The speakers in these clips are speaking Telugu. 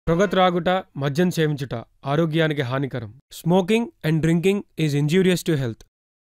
పొగ త్రాగుట, మద్యం సేవించుట ఆరోగ్యానికి హానికరం. Smoking and drinking is injurious to health.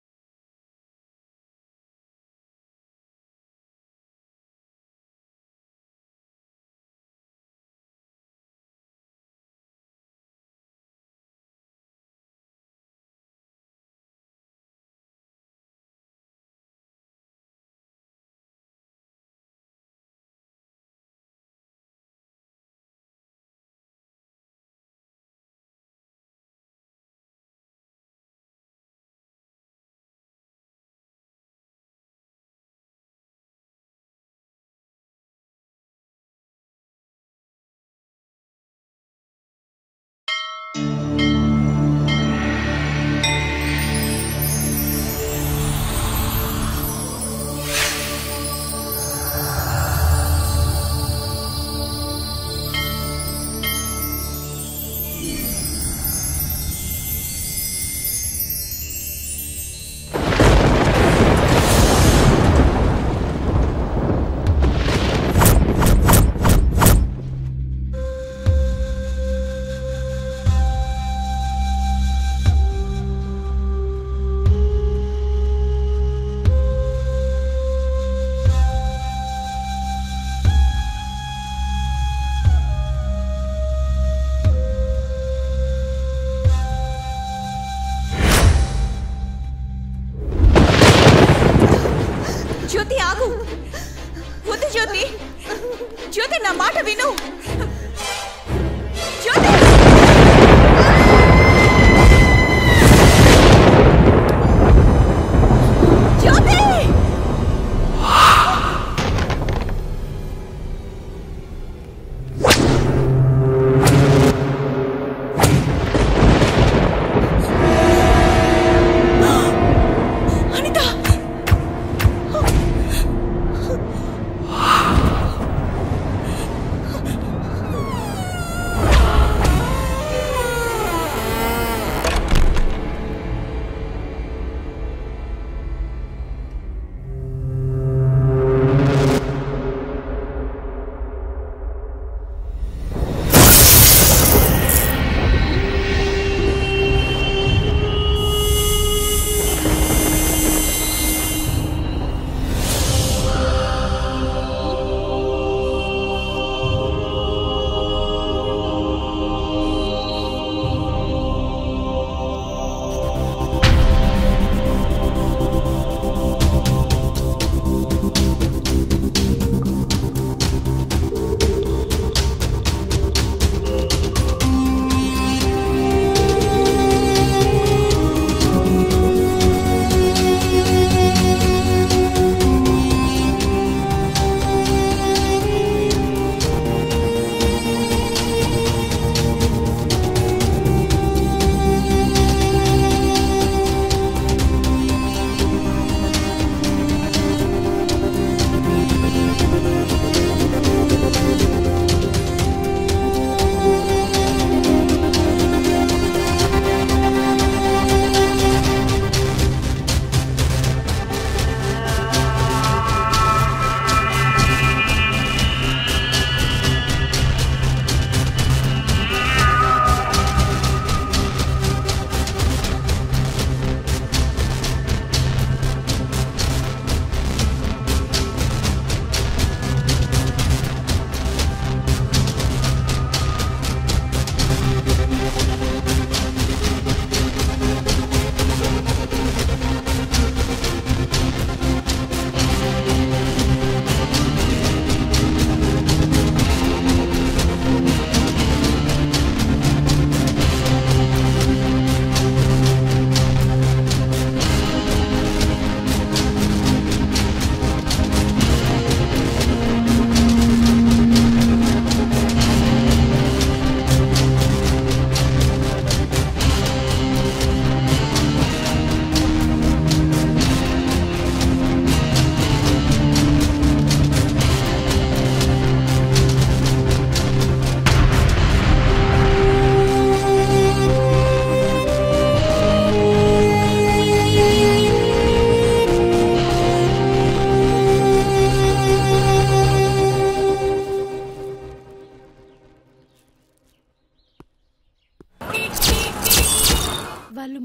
Jyothi ఆగు. వద్దు జ్యోతి. జ్యోతి నా మాట విను. జ్యోతి జ్యోతి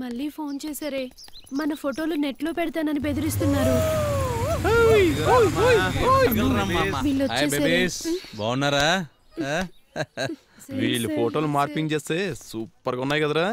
మళ్ళీ ఫోన్ చేశారే. మన ఫోటోలు నెట్ లో పెడతానని బెదిరిస్తున్నారు. బాగున్నారా? వీళ్ళు ఫోటోలు మార్పింగ్ చేస్తే సూపర్ గా ఉన్నాయి కదరా.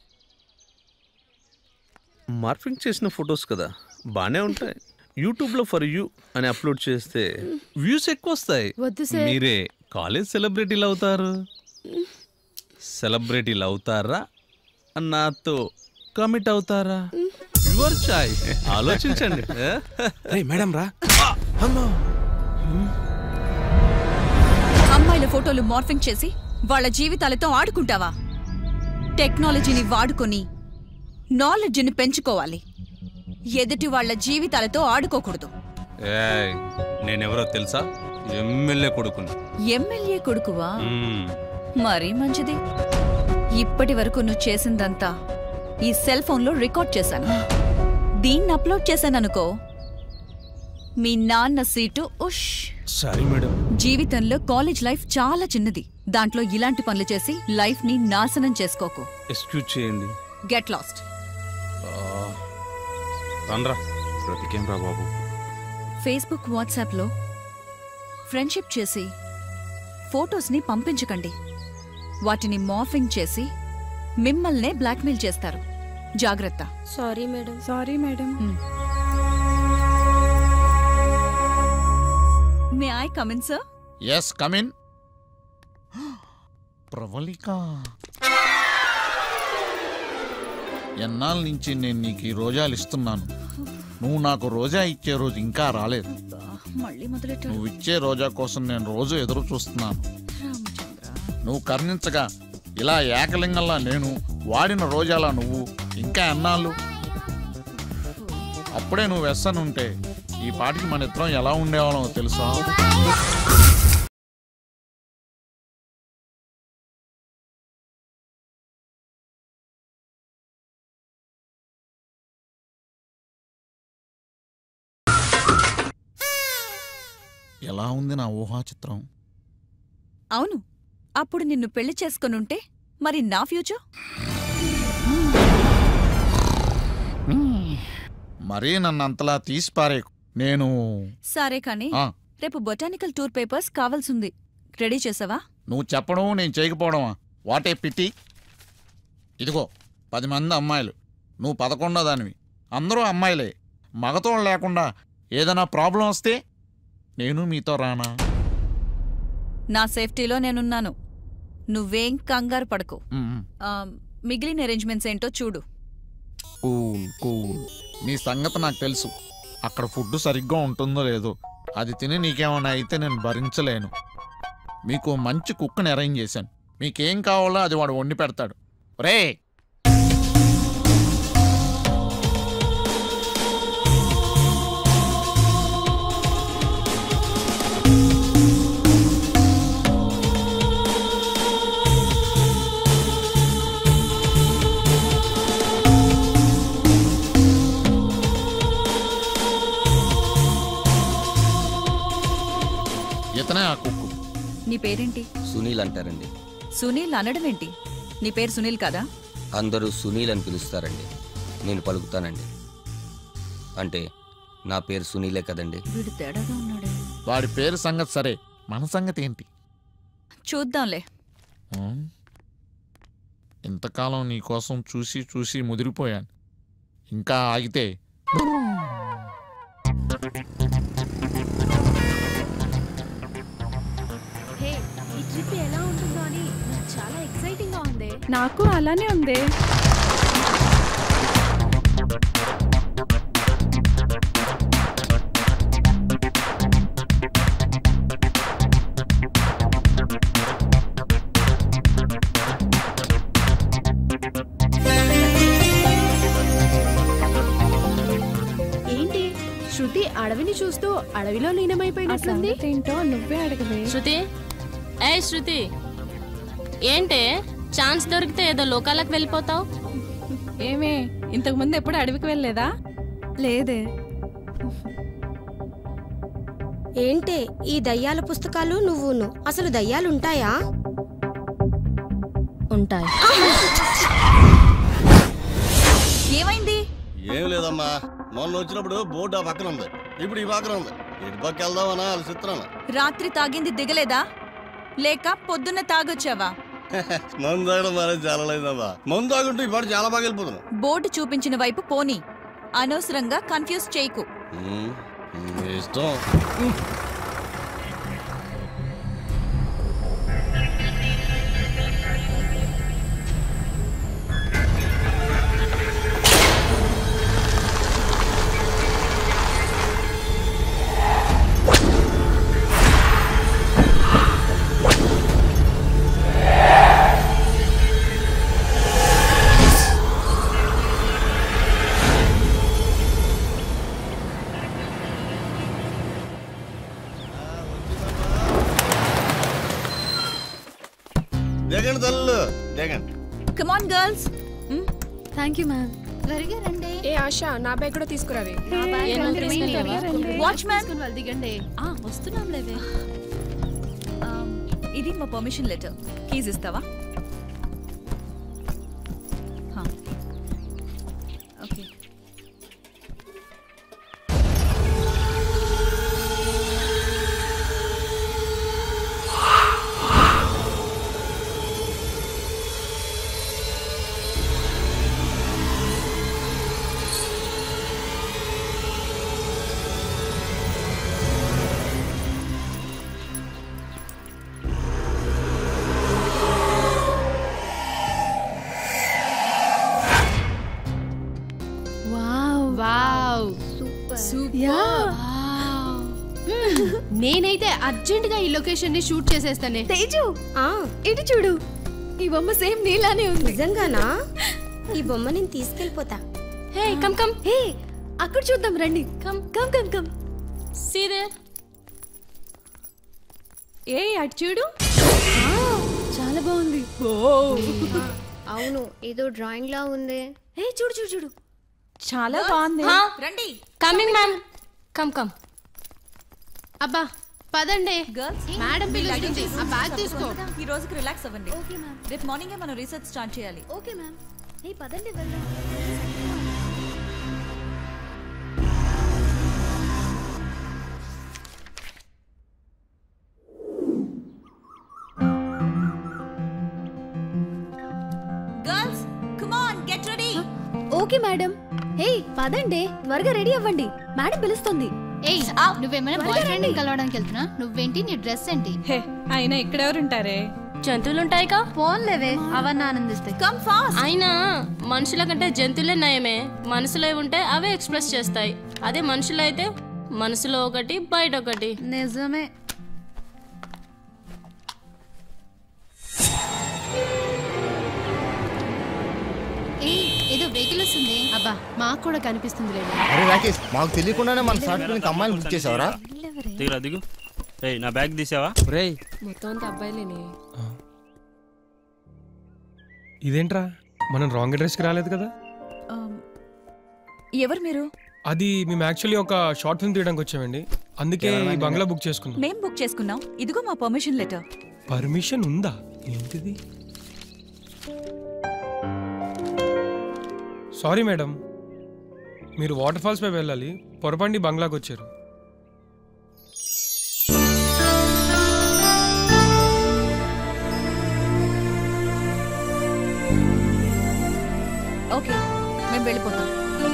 మార్పింగ్ చేసిన ఫొటోస్ కదా, బానే ఉంటాయి. యూట్యూబ్ లో ఫర్ యూ అని అప్లోడ్ చేస్తే వ్యూస్ ఎక్కువ వస్తాయి. మీరే కాలేజ్ సెలబ్రిటీలు అవుతారు. సెలబ్రిటీలు అవుతారా నాతో కమిట్ అవుతారా? Your choice. ఆలోచించండి. మేడం రా. అమ్మాయిల ఫోటోలు మార్ఫింగ్ చేసి వాళ్ళ జీవితాలతో ఆడుకుంటావా? టెక్నాలజీని వాడుకొని నాలెడ్జ్ని పెంచుకోవాలి. ఎదుటి వాళ్ళ జీవితాలతో ఆడుకోకూడదు. నేనెవరో తెలుసా? ఎమ్మెల్యే కొడుకుని. ఎమ్మెల్యే కొడుకువా? మరీ మంచిది. ఇప్పటి వరకు నువ్వు చేసిందంతా ఈ సెల్ ఫోన్లో రికార్డ్ చేశాను. దీన్ని అప్లోడ్ చేశాననుకో, మీ నాన్న సీటు ఉష్. Sorry madam. జీవితంలో కాలేజ్ లైఫ్ చాలా చిన్నది. దాంట్లో ఇలాంటి పనులు చేసి లైఫ్ ని నాశనం చేసుకోకు. ఎక్స్క్యూజ్ చేయండి. Get lost. రండ్రా. బ్రతికేం రా బాబు. ఫేస్బుక్, వాట్సాప్లో ఫ్రెండ్షిప్ చేసి ఫోటోస్ని పంపించకండి. వాటిని మార్ఫింగ్ చేసి మిమ్మల్నే బ్లాక్మెయిల్ చేస్తారు. జాగ్రత్త. Sorry madam. Sorry madam. May I come in sir? Yes, come in. Pravallika, ఎన్నాళ్ళ నుంచి నేను నీకు ఈ రోజాలు ఇస్తున్నాను. నువ్వు నాకు రోజా ఇచ్చే రోజు ఇంకా రాలేదు. మళ్ళీ మొదలెట్టాడు. నువ్వు ఇచ్చే రోజా కోసం నేను రోజు ఎదురు చూస్తున్నాను. నువ్వు కర్ణించగా ఇలా ఏకలింగంలా నేను, వాడిన రోజాలా నువ్వు. ఇంకా ఎన్నాళ్ళు? అప్పుడే నువ్వు వెస్సనుంటే ఈ పాటికి మన ఇద్దరం ఎలా ఉండేవాళ్ళో తెలుసా? ఎలా ఉంది నా ఊహా చిత్రం? అవును, అప్పుడు నిన్ను పెళ్లి చేసుకొనుంటే మరి నా ఫ్యూచర్? మరీ నన్నంతలా తీసిపారేకు. నేను సరే కానీ రేపు బొటానికల్ టూర్ పేపర్స్ కావాల్సింది. రెడీ చేసావా? నువ్వు చెప్పడం నేను చేయకపోవడమా? What a PT. ఇదిగో 10 మంది అమ్మాయిలు, నువ్వు 11వ దానివి. అందరూ అమ్మాయిలే. మగతోడు లేకుండా ఏదైనా ప్రాబ్లం వస్తే నేను మీతో రానా? నా సేఫ్టీలో నేనున్నాను. నువ్వేం కంగారు పడకు. మిగిలిన అరేంజ్మెంట్స్ ఏంటో చూడు. నీ సంగతి నాకు తెలుసు. అక్కడ ఫుడ్ సరిగ్గా ఉంటుందో లేదో, అది తిని నీకేమైనా అయితే నేను భరించలేను. మీకు మంచి కుక్కని అరేంజ్ చేశాను. మీకేం కావాలో అది వాడు వండి పెడతాడు. రే, ఇతనే ఆ కుక్కు. నీ పేరేంటి? సునీల్ అంటారండి. సునీల్ అనడమేంటి? నీ పేరు సునీల్ కదా? అందరూ సునీల్ అని పిలుస్తారండి. నేను పలుకుతానండి. అంటే నా పేరు సునీలే కదండి. వీడు తేడాగా ఉన్నాడే. వాడి పేరు సంగతి సరే, మన సంగతి ఏంటి చూద్దాంలే. ఇంతకాలం నీకోసం చూసి చూసి ముదిరిపోయాను. ఇంకా ఆగితే ఈ ట్రిప్ ఎలా ఉంటుందో అని చాలా ఎక్సైటింగ్ గా ఉంది. నాకు అలానే ఉంది. ఏంటి శృతి అడవిని చూస్తూ అడవిలో లీనమైపోయినట్లుంది. ఏంటో నువ్వే అడగవే. శృతి, ఏ శృతి, ఏంటే ఛాన్స్ దొరికితే ఏదో లోకాలకు వెళ్ళిపోతావు? ఏమే, ఇంతకు ముందు ఎప్పుడు అడవికి వెళ్ళలేదా? లేదే. ఏంటే ఈ దయ్యాల పుస్తకాలు నువ్వును? అసలు దయ్యాలుంటాయా? ఉంటాయి. ఏమైంది? ఏం లేదమ్మా, మొన్న వచ్చినప్పుడు బోర్డు ఆ పక్కన ఉంది, ఇప్పుడు ఈ పక్కన ఉంది. ఇటు పక్క వెళ్దామనా ఆలోచిస్తున్నాను. రాత్రి తాగింది దిగలేదా లేక పొద్దున్న తాగొచ్చావా? మందు తాగడం మరి చాలా లేదమ్మా. మందు తాగుంటూ ఈ పాటు చాలా బాగా వెళ్ళిపోతున్నాను. బోర్డు చూపించిన వైపు పోనీ, అనవసరంగా కన్ఫ్యూజ్ చేయకు. ఇష్టం. దిగండి తల్లు, దిగండి. Come on girls. Thank you ma'am. త్వరగా రండి. ఏ ఆశ, నా బ్యాగ్ కూడా తీసుకురావే. వాచ్మ్యాన్ దిగండి. వస్తున్నాం లేవే. ఇది మా పర్మిషన్ లెటర్. కీస్ ఇస్తావా? ఓకే. నేనైతే అర్జెంట్ గా ఈ లొకేషన్ ని షూట్ చేసేస్తానే. తేజు, ఇటు చూడు, ఈ బొమ్మ సేమ్ నీలానే ఉంది. నిజంగానా? ఈ బొమ్మ నేను తీసుకెళ్ళిపోతా. Hey come come. హే అక్కడ చూద్దాం రండి. Come come come come. See there. ఏ అటు చూడు, చాలా బాగుంది. అవును, ఏదో డ్రాయింగ్ లా ఉంది. హే చూడు చూడు చూడు, చాలా బాగుంది. రండి. Coming ma'am. Come come. అబ్బా పదండి, గర్ల్స్ మేడం పిలుస్తుంది. ఆ బ్యాగ్ తీసుకో. ఈ రోజుకి రిలాక్స్ అవ్వండి. Okay ma'am. రేపు మార్నింగే మనం రీసెర్చ్ స్టార్ట్ చేయాలి. Okay ma'am. హే పదండి వెళ్దాం. Girls come on, get ready. Okay madam. Hey పదండి, త్వరగా రెడీ అవ్వండి, మేడం పిలుస్తుంది. ఏయ్, నువ్వేమైనా బాయ్ ఫ్రెండ్ కలవడానికి వెళ్తున్నా? నువ్వేంటి, నీ డ్రెస్ ఏంటి? హే, అయినా ఇక్కడెవరుంటారే? జంతువులుంటాయిగా. ఫోన్లేవే, అవన్నీ ఆనందిస్తాయి. Come fast. అయినా మనుషుల కంటే జంతువులే నయమే. మనసులో ఉంటే అవే ఎక్స్ప్రెస్ చేస్తాయి. అదే మనుషులు అయితే మనసులో ఒకటి బయట ఒకటి. నిజమే. ఏదో వెహికల్ వస్తుంది. అబ్బా మాకు కూడా కనిపిస్తుంది లేదు. అరే రాకేష్, మాకు తెలియకుండానే మన షార్ట్ ఫిల్మ్ అమ్మాయిని బుక్ చేసావరా? దిగురా దిగు. రేయ్, నా బ్యాగ్ తీసావా? రేయ్, మొత్తం అంతా అబ్బాయిలేనే. ఇదేంట్రా, మనం రాంగ్ అడ్రస్కి రాలేదు కదా? ఎవరు మీరు? అది మేము యాక్చువల్లీ ఒక షార్ట్ ఫిల్మ్ తీయడానికి వచ్చామండి, అందుకే ఈ బంగ్లా బుక్ చేసుకున్నాం. మేం బుక్ చేసుకున్నాం. ఇదిగో మా పర్మిషన్ లెటర్. పర్మిషన్ ఉందా? ఏంటిది? సారీ మేడం, మీరు వాటర్ ఫాల్స్ పై వెళ్ళాలి, పొరపాండి బంగ్లాకి వచ్చారు. ఓకే, మేము వెళ్ళిపోతాం.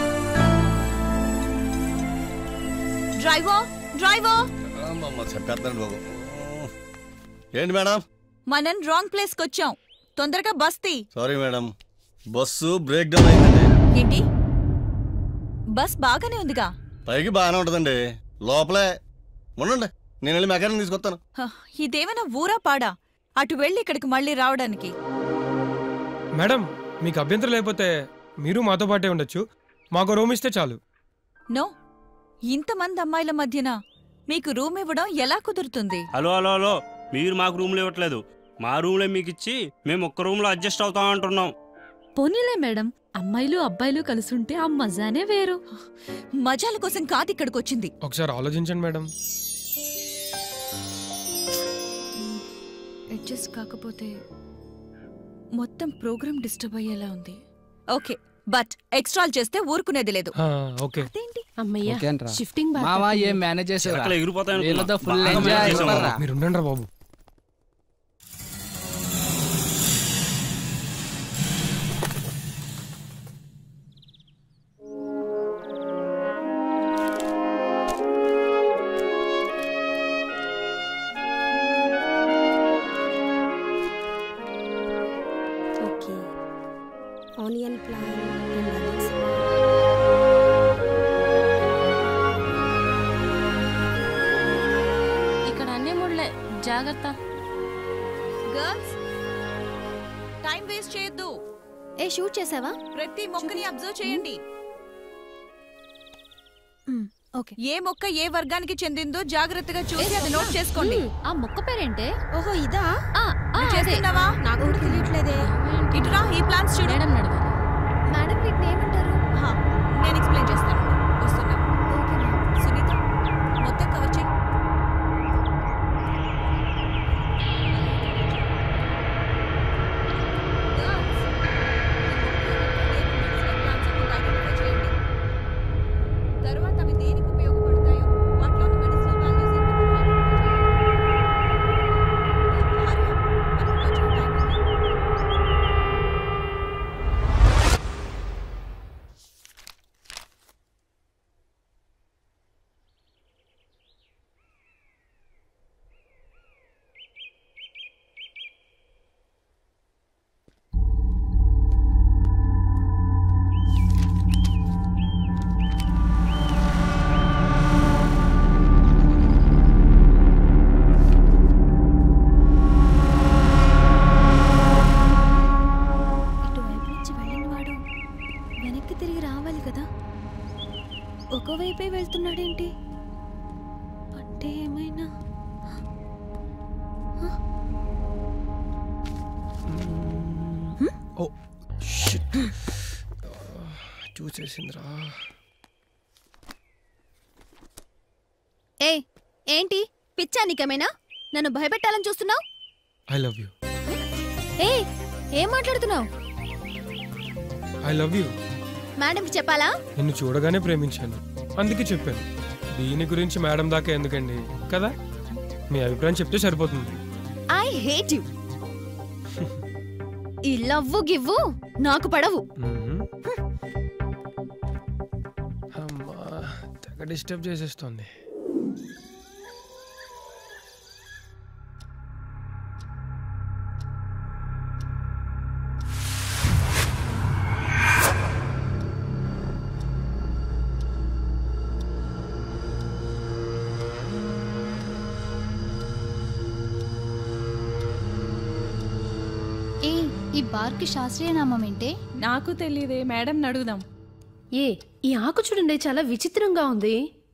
Driver driver. చెప్పేస్తాను బాబు. ఏంటి మేడం? మనం రాంగ్ ప్లేస్ కి వచ్చాం, తొందరగా బస్ తీ. Sorry madam, bus breakdown అయిందండి. ఏంటి? బస్ బాగానే ఉందిగా. పైకి బాగానే ఉంటదండి, లోపలే ఉండండి, నేను వెళ్ళి మెకానిక్ తీసుకొస్తాను. ఇదేమైనా ఊరా పాడా? అటు వెళ్ళి ఇక్కడికి మళ్ళీ రావడానికి. మేడం, మీకు అభ్యంతరం లేకపోతే మీరు మాతో పాటే ఉండొచ్చు, మాకు రూమ్ ఇస్తే చాలు. నో, ఇంతమంది అమ్మాయిల మధ్యన మీకు రూమ్ ఇవ్వడం ఎలా కుదురుతుంది? హలో హలో హలో, మీరు మాకు రూమ్లో ఇవ్వట్లేదు, మా రూమ్లో మీకు ఇచ్చి మేము ఒక్క రూమ్లో అడ్జస్ట్ అవుతాం అంటున్నాం. పోనీలే మేడం, అమ్మాయిలు అబ్బాయిలు కలుసుంటే ఆ మజానే వేరు. మజాల కోసం కాదు ఇక్కడికి వచ్చింది. ఒకసారి ఆలోచించండి మేడం. అడ్జస్ట్ కాకపోతే మొత్తం ప్రోగ్రామ్ డిస్టర్బ్ అయ్యేలా ఉంది. ఓకే, బట్ ఎక్స్ట్రాల్ చేస్తే ఊరుకునేది లేదు. ఓకే అమ్మయ్య షిఫ్టింగ్ మావా ఏం మేనేజ్ చేసావు అక్కడ ఎగిరిపోతాయి వీళ్ళతో ఫుల్ ఎంజాయ్. మీరు ఉండండి రా బాబు. Onion plan and Alex. ఇక్కడ అన్నీ ముళ్ళే, జాగ్రత్త. గర్ల్స్ టైం వేస్ట్ చేయొద్దు. షూట్ చేసావా? ప్రతి మొక్కని అబ్జర్వ్ చేయండి. ఓకే. ఏ మొక్క ఏ వర్గానికి చెందిందో జాగ్రత్తగా చూసి అది నోట్ చేసుకోండి. ఆ మొక్క పేరేంటే? ఓహో ఇదా? చేస్తున్నావా? నాకు కూడా తెలియట్లేదే. ఇటురా, ఈ ప్లాన్స్ చూడు. మేడం అడగాలి. మేడం వీటిని ఏమంటారు? నేను ఎక్స్ప్లెయిన్ చేస్తాను. వస్తున్నా. సునీత మొత్తం కవర్ చేయి. తర్వాత అవి దేనికి ఉపయోగపడతాయో వాటిలోని మెడిసినల్ వాల్యూస్ ఒకవైపే వెళ్తున్నాడేంటి? అంటే ఏమైనా చూసేసిందిరా. ఏంటి పిచ్చా నీకేమైనా? నన్ను భయపెట్టాలని చూస్తున్నావు? I love you. ఏం మాట్లాడుతున్నావు? I love you. మేడంకి చెప్పాలా? నిన్ను చూడగానే ప్రేమించాను, అందుకే చెప్పాను. దీని గురించి మేడం దాకా ఎందుకండి కదా, మీ అభిప్రాయం చెప్తే సరిపోతుంది. I hate you. ఈ లవ్వు గివ్వు నాకు పడవు. అమ్మా, తెగ డిస్టర్బ్ చేసేస్తుంది. ఈ బార్కి శాస్త్రీయ నామం ఏంటే? నాకు తెలియదే, మేడం అడుగుదాం. ఈ ఆకు చూడండి, చాలా విచిత్రంగా ఉంది.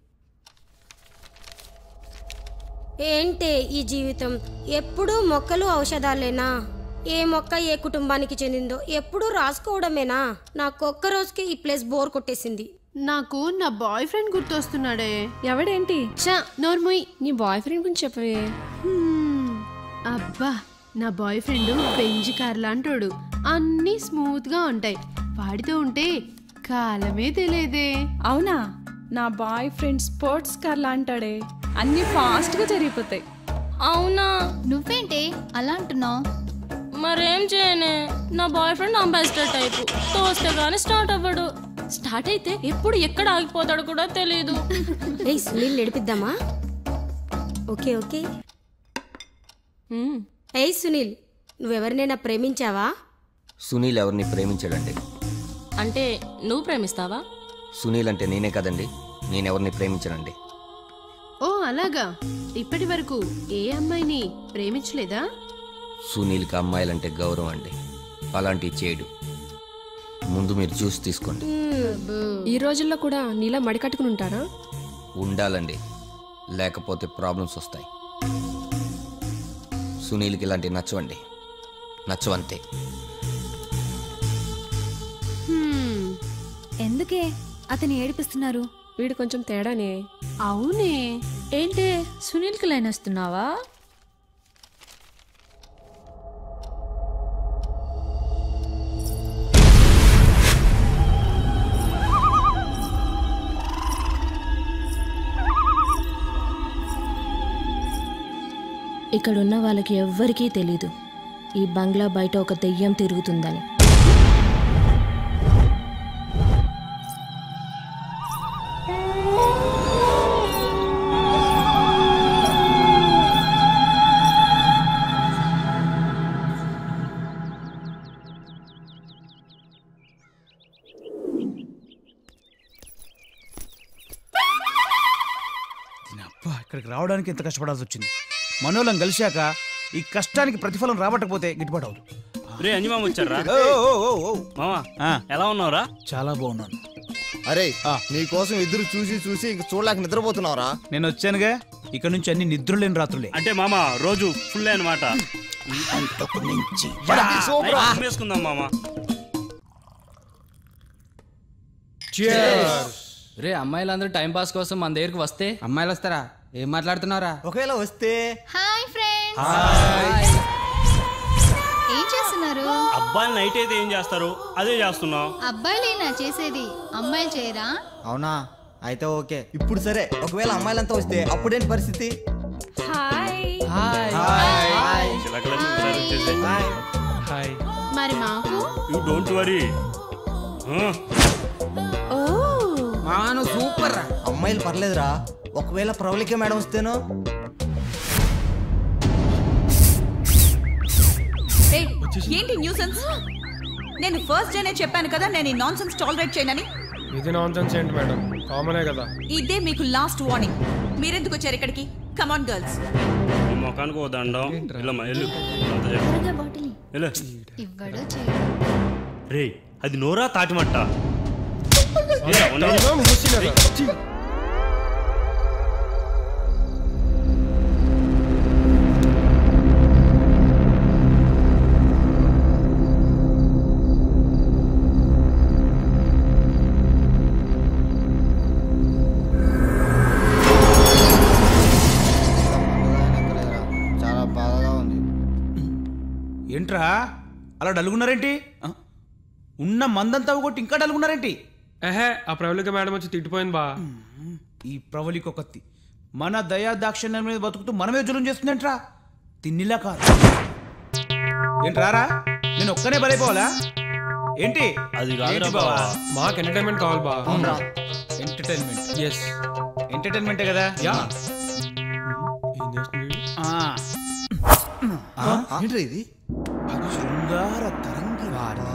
ఏంటే ఈ జీవితం? ఎప్పుడూ మొక్కలు ఔషధాలేనా? ఏ మొక్క ఏ కుటుంబానికి చెందిందో ఎప్పుడూ రాసుకోవడమేనా? నాకొక్క రోజుకి ఈ ప్లేస్ బోర్ కొట్టేసింది. నాకు నా బాయ్ ఫ్రెండ్ గుర్తొస్తున్నాడే. ఎవడేంటి? చా నోర్ముయ్. నీ బాయ్ ఫ్రెండ్ గురించి చెప్పవే. అబ్బా, నా బాయ్ ఫ్రెండ్ బెంజ్ కార్ లాంటోడు. అన్నీ స్మూత్ గా ఉంటాయి. వాడితో ఉంటే కాలమే తెలియదే. అవునా? నా బాయ్ ఫ్రెండ్ స్పోర్ట్స్ కార్ లాంటాడే. అన్ని ఫాస్ట్ గా జరిగిపోతాయి. అవునా? నువ్వేంటి అలా అంటున్నావు? మరేం చేయనే, నా బాయ్ ఫ్రెండ్ అంబాసిడర్ టైపు. తోస్తే గానీ స్టార్ట్ అవ్వడు. స్టార్ట్ అయితే ఎప్పుడు ఎక్కడ ఆగిపోతాడు కూడా తెలియదు. సునీల్ నడిపిద్దామా? Okay okay. సునీల్, నువ్వెవరినైనా ప్రేమించావా? సునీల్ ఎవరిని ప్రేమించాడండి. అంటే నువ్వు ప్రేమిస్తావా? సునీల్ అంటే నేనే కదండి, నేనెవరిని ప్రేమించానండి. ఓ అలాగా. ఇప్పటి వరకు ఏ అమ్మాయిని ప్రేమించలేదా? సునీల్కి అమ్మాయిలంటే గౌరవం అండి, అలాంటివి చేయడు. ముందు మీరు చూసి తీసుకోండి. ఈ రోజుల్లో కూడా నీలా మడికట్టుకుని ఉంటారా? ఉండాలండి, లేకపోతే ప్రాబ్లమ్స్ వస్తాయి. సునీల్కి ఇలాంటివి నచ్చవండి, నచ్చవంతే. ఎందుకే అతని ఏడిపిస్తున్నారు? వీడు కొంచెం తేడానే. అవునే. ఏంటే సునీల్కి లైన్ వస్తున్నావా? ఇక్కడున్న వాళ్ళకి ఎవ్వరికీ తెలీదు ఈ బంగ్లా బయట ఒక దెయ్యం తిరుగుతుందని. ఇక్కడికి రావడానికి ఎంత కష్టపడాల్సి వచ్చింది. మనోళ్ళం కలిశాక ఈ కష్టానికి ప్రతిఫలం రాబట్టకపోతే గిట్టుబాటు అవుతుంది. రే అంజమామ వచ్చారా? మామా ఎలా ఉన్నావురా? చాలా బాగున్నాను. అరే నీకోసం ఇద్దరు చూసి చూసి ఇంక చూడలేక నిద్రపోతున్నావురా. నేను వచ్చానుగా, ఇక్కడ నుంచి అన్ని నిద్రలేని రాత్రులే. అంటే మామ రోజు ఫుల్ అనమాట. వేసుకుందాం మామా. రే అమ్మాయిలందరూ టైం పాస్ కోసం మన దగ్గరికి వస్తే అమ్మాయిలు వస్తారా? ఏం మాట్లాడుతున్నారా? ఒకవేళ వస్తే హాయ్ ఫ్రెండ్స్. ఏం చేస్తున్నారు? అబ్బాయిలు నైట్ అయితే ఏం చేస్తారు అదే చేస్తున్నాం. అబ్బాయిలేనా చేసేది, అమ్మాయిలు చేయరా? అవునా? అయితే ఓకే. ఇప్పుడు సరే, ఒకవేళ అమ్మాయిలంతా వస్తే అప్పుడేంటి పరిస్థితి? మరి మాకు యు డోంట్ వరీ. మాను సూపర్ రా. అమ్మాయిలు పర్లేదురా, ఒకవేళ ప్రవళిక మేడం వస్తేనో? ఏంటి న్యూసెన్స్? నేను ఫస్ట్ డేనే చెప్పాను కదా నేను ఈ నాన్సెన్స్ టాలరేట్ చేయనని. ఇది నాన్సెన్స్ ఏంటి మేడం? కామనే కదా. ఇదే మీకు లాస్ట్ వార్నింగ్. మీరెందుకు వచ్చారు ఇక్కడికి? Come on girls. ఈ మొఖానికి ఓ దండం. ఇల్లమ్మా వెళ్ళు. రే అది నోరా తాటిమట్ట? చాలా బాధగా ఉంది. ఏంట్రా అలా డలుగున్నారేంటి? ఉన్న మందంతా కొట్టి ఇంకా డలుగున్నారేంటి? ఆ ప్రవళిక మేడం వచ్చి తిట్టిపోయింది బా. ఈ ప్రవళిక ఒకత్తి మన దయా దాక్షిణ్యం మీద బతుకుతూ మనమే జులుం చేస్తుందేంట్రా? తిన్నిలా కాదు ఏంట్రారా? నేను ఒక్కనే బలైపోవాలా ఏంటి? అది మాకు ఎంటర్టైన్మెంట్ కావాలి బా. ఎంటర్టైన్మెంట్? ఎస్, ఎంటర్టైన్మెంటే కదా. ఏంట్రా ఇది? శృంగార తరంగి వారి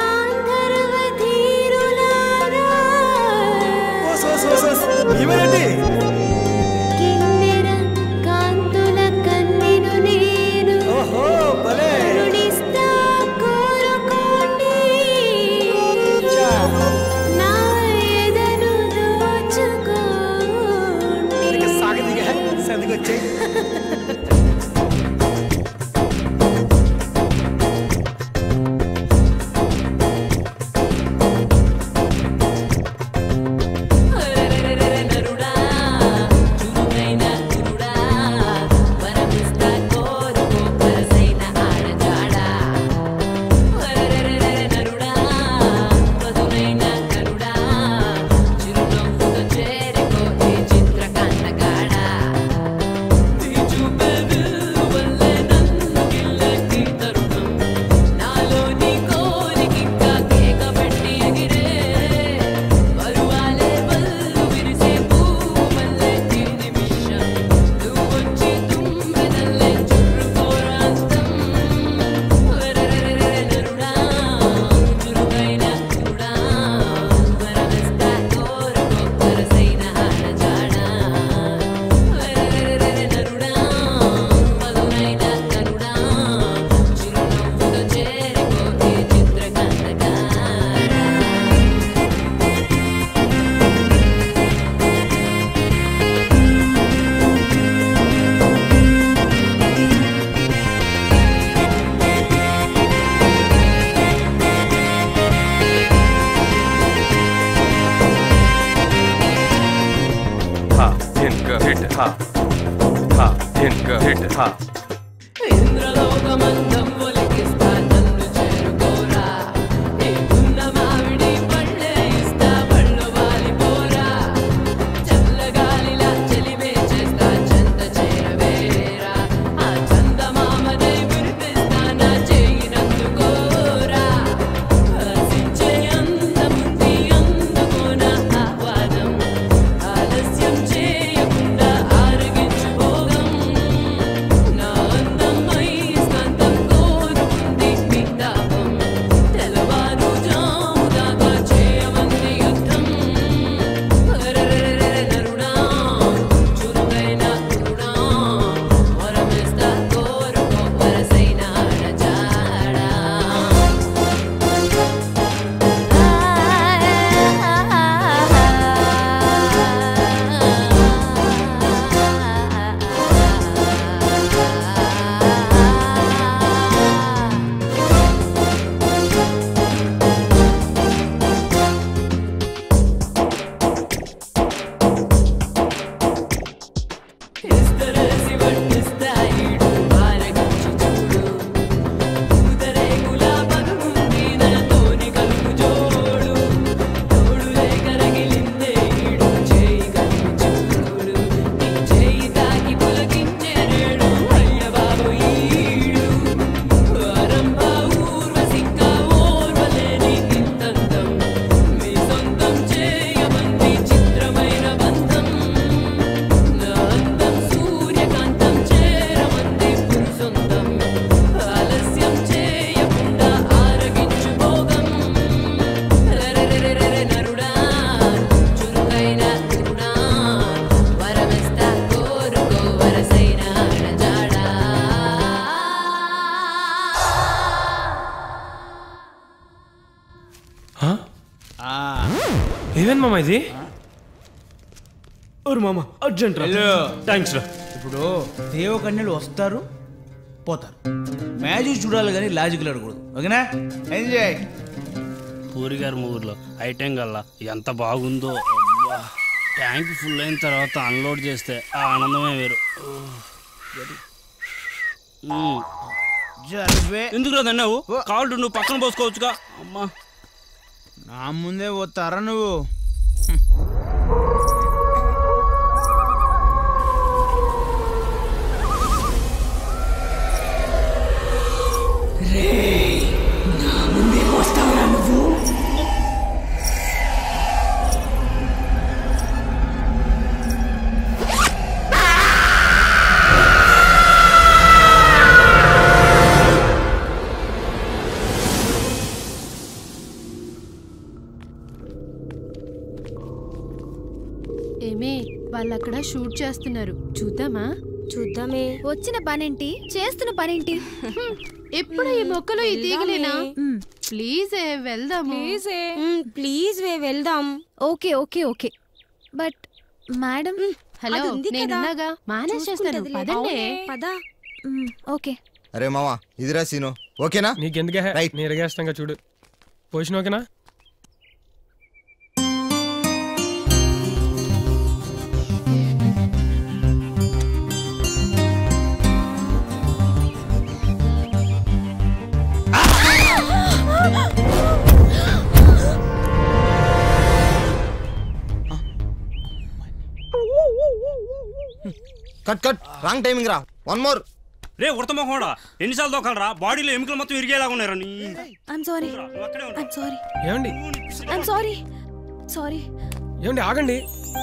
ఇవేంటి? హా హా హిట్ హిట్ హా ఇంద్రలోకమంతం ఒలికిస్తా నన్ను చేరుకోరా నీకున్న మామిడి పళ్ళే ఇస్తా పళ్ళు వాలిపోరా చల్లగాలిలా చెలిమే చేస్తా చెంత చేరవేరా ఆ చందమామదై వినిపిస్తా నా చేయినందుకోరా ఆశించే అందముంది అందుకోనా ఆహ్వానం ఆలస్యం చేయకుండా ఆరగించు భోగం నా అందమై స్కందం కోరుకుంది మీ తాపం తెలవారు జాము దాకా చేయమంది యుద్ధం నరుడా చురుకైన కురుడా వరమిస్తా కోరుకో వరసైన రజాడా ఇస్తరేసి వడ్డిస్తా ఈడు ఆరగించి చూడు పూతరేకులా పదుకుంది నాతోని కలుపు జోడు తోడులే కరగిలిందే ఈడు చేయి కలిపి చూడు నీ చేయి తాకి పులకించే నేడు అయ్య బాబు ఈడు ఆరంభ ఊర్వశింకా ఓర్వలేని ఇంతంతం మీ సొంతం చేయమంది చిత్రమైన బంధం నా అందం సూర్యకాంతం చేరమంది పురుషొంతం ఆలస్యం చేయకుండా ఆరగించు భోగం నరుడా చురుకైన కురుడా వరమిస్తా కోరుకో వరసైన రజాడా ఏమేం మామ ఇది మామ అర్జెంట్ థ్యాంక్స్ రా. ఇప్పుడు దేవకన్యలు వస్తారు పోతారు మ్యాజిక్ చూడాలి కానీ లాజిక్ అడగకూడదు ఓకేనా ఎంజాయ్ పూరి గారి ఊర్లో ఐటెం గల్లా ఎంత బాగుందో ట్యాంక్ ఫుల్ అయిన తర్వాత అన్లోడ్ చేస్తే ఆ ఆనందమే వేరు ఎందుకు రాదన్నావు కావాలి నువ్వు పక్కన పోసుకోవచ్చుగా అమ్మా నా ముందే పోతారా నువ్వు ఏమే వాళ్ళు అక్కడ షూట్ చేస్తున్నారు చూద్దామా చూద్దామే వచ్చిన పనేంటి చేస్తున్న పనేంటి ఎప్పుడు ఈ మొక్కలు ఈ తీగలేనా ప్లీజ్ వెళ్దాము ప్లీజ్ వెళ్దాం okay okay okay but madam hello నేనున్నాగా మేనేజ్ చేస్తాను పదండి పద ఓకే అరే మామా ఇదిరా సీను ఓకేనా నీకెందుకే నేను ఎరగేస్తాగా చూడు పొజిషన్ ఓకేనా కట్ కట్ రాంగ్ టైమింగ్ రా వన్ మోర్ రే ఉడతమోహోడా ఎన్నిసార్లు దోకాలరా బాడీలో ఎముకలు మొత్తం ఇరిగేలాగా ఉన్నారా నీ ఐమ్ సారీ ఐమ్ సారీ ఏమండి ఐమ్ సారీ సారీ ఏమండి ఆగండి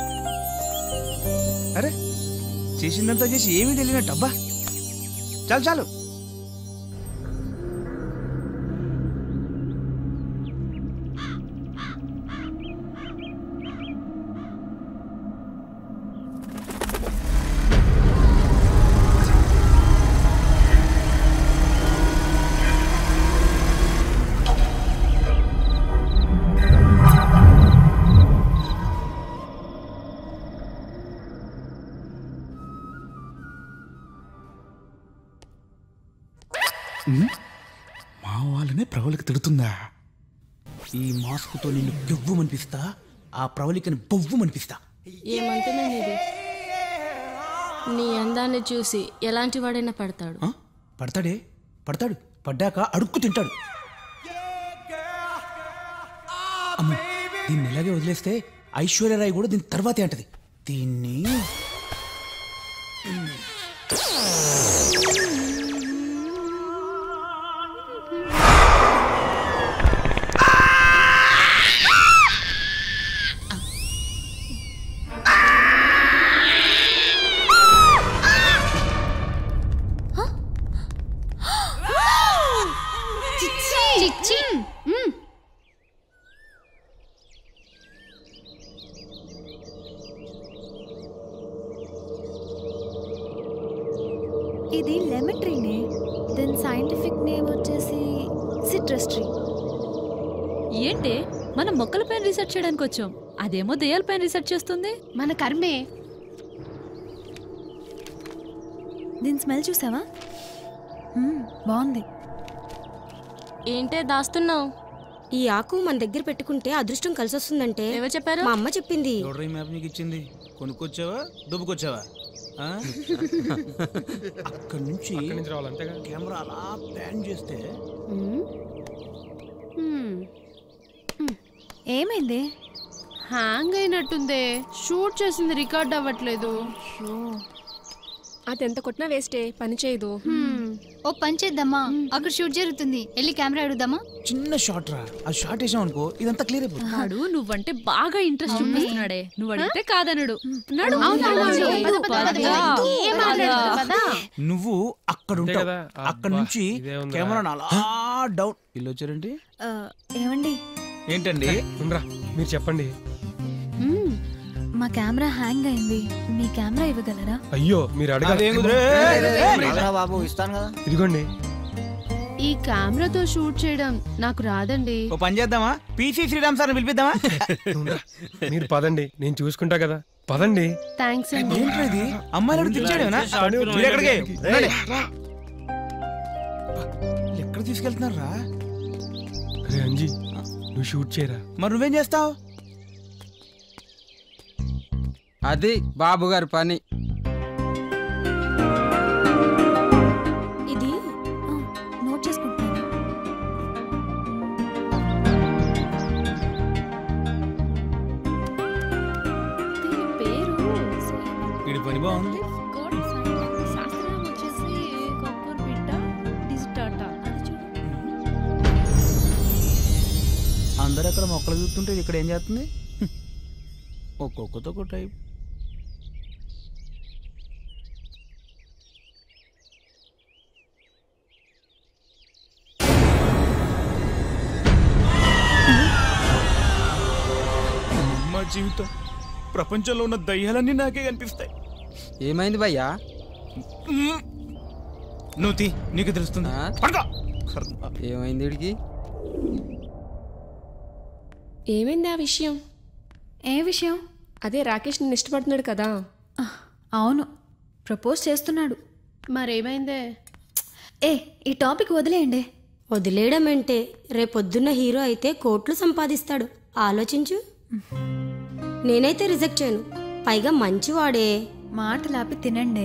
అరే చేసిందంతా చేసి ఏమీ తెలియనట్టు అబ్బా చాలు చాలు మా వాళ్ళనే ప్రవళిక తిడుతుందా? ఈ మాస్క్తో నిన్ను కెవ్వు అనిపిస్తా, ఆ ప్రవళికని బొవ్వు అనిపిస్తా. ఏమంటున్నాను ఇది నీ అందాన్ని చూసి ఎలాంటి వాడైనా పడతాడు. పడతాడే, పడతాడు. పడ్డాక అడుక్కు తింటాడు. అమ్మ, దీన్ని ఇలాగే వదిలేస్తే ఐశ్వర్యరాయ్ కూడా దీని తర్వాతే అంటది. దీన్ని ఇది లెమన్ ట్రీనే. దాని సైంటిఫిక్ నేమ్ వచ్చేసి సిట్రస్ ట్రీ. ఏంటి మనం మొక్కల పైన రీసెర్చ్ చేయడానికి వచ్చాం, అదేమో దెయ్యాల పైన రీసెర్చ్ చేస్తుంది. మన కర్మే. దీని స్మెల్ చూసావా? బాగుంది. ఏంటే దాస్తున్నావు? ఈ ఆకు మన దగ్గర పెట్టుకుంటే అదృష్టం కలిసి వస్తుందంటే ఎవరు చెప్పారు? మా అమ్మ చెప్పింది. ఎవడ్రా ఈ మ్యాప్ నీకు ఇచ్చింది? కొనుక్కొచ్చావా, దుబ్బుకొచ్చావా? అక్కడి నుంచి కెమెరా అలా ప్యాన్ చేస్తే ఏమైంది? హ్యాంగ్ అయినట్టుందే. షూట్ చేసింది రికార్డ్ అవ్వట్లేదు. అది ఎంత కొట్టినా వేస్టే, పని చేయదు. ఓ పని చేద్దామా, అక్కడ షూట్ జరుగుతుంది, వెళ్ళి కెమెరా అడుగుదామా? చిన్న షాట్ రా, ఆ షాట్ వేసాం అనుకో ఇదంతా క్లియర్ అయిపోతుంది. వాడు నువ్వంటే బాగా ఇంట్రెస్ట్ చూపిస్తున్నాడే, నువ్వు అడిగితే కాదనడు. నువ్వు అక్కడ ఉంటావు, అక్కడ నుంచి కెమెరా అలా డౌన్. ఇల్లు వచ్చారండి. ఏమండి? ఏంటండి? మీరు చెప్పండి. మా కెమెరా హ్యాంగ్ అయింది, మీ కెమెరా ఇవ్వగలరా? అయ్యో మీరు అడగాలి. బాబు ఇస్తాను కదా. ఇదిగోండి. ఈ కెమెరాతో షూట్ చేయడం నాకు రాదండి. ఓ పని చేద్దామా, పిసి శ్రీరామ్ సార్ పిలిపిద్దామా? మీరు పదండి, నేను చూసుకుంటా కదా. పదండి. థ్యాంక్స్ అండి. ఏంట్రా ఇది, అమ్మాయిలు తెచ్చాడేనా? ఎక్కడ తీసుకెళ్తున్నారా? అరే అంజీ, నువ్వు షూట్ చేయరా. మరి నువ్వేం చేస్తావు? అది బాబు గారి పని. ఇది నోట్ చేసుకుంటున్నాను. దీని పేరు వీడి పని బాగుంది. శాస్త్రం వచ్చేసి కొబ్బరి బిడ్డ డిజిటాటా. అందరు అక్కడ మొక్కలు చూస్తుంటే ఇక్కడ ఏం చేస్తుంది? ఒక్కొక్కతో ఒక టైప్. మా జీవితం, ప్రపంచంలో ఉన్న దయ్యాలన్నీ నాకే కనిపిస్తాయి. ఏమైంది భయ్యా? నువ్వు నీకు తెలుస్తుంది. ఏమైంది వీడికి? ఏమైంది ఆ విషయం? ఏ విషయం? అదే రాకేష్ నిన్ను ఇష్టపడుతున్నాడు కదా. అవును, ప్రపోజ్ చేస్తున్నాడు. మరేమైందే? ఈ టాపిక్ వదిలేయండి. వదిలేయడం అంటే రేపొద్దున్న హీరో అయితే కోట్లు సంపాదిస్తాడు. ఆలోచించు. నేనైతే రిజెక్ట్ చేయను, పైగా మంచివాడే. మాటలాపి తినండి.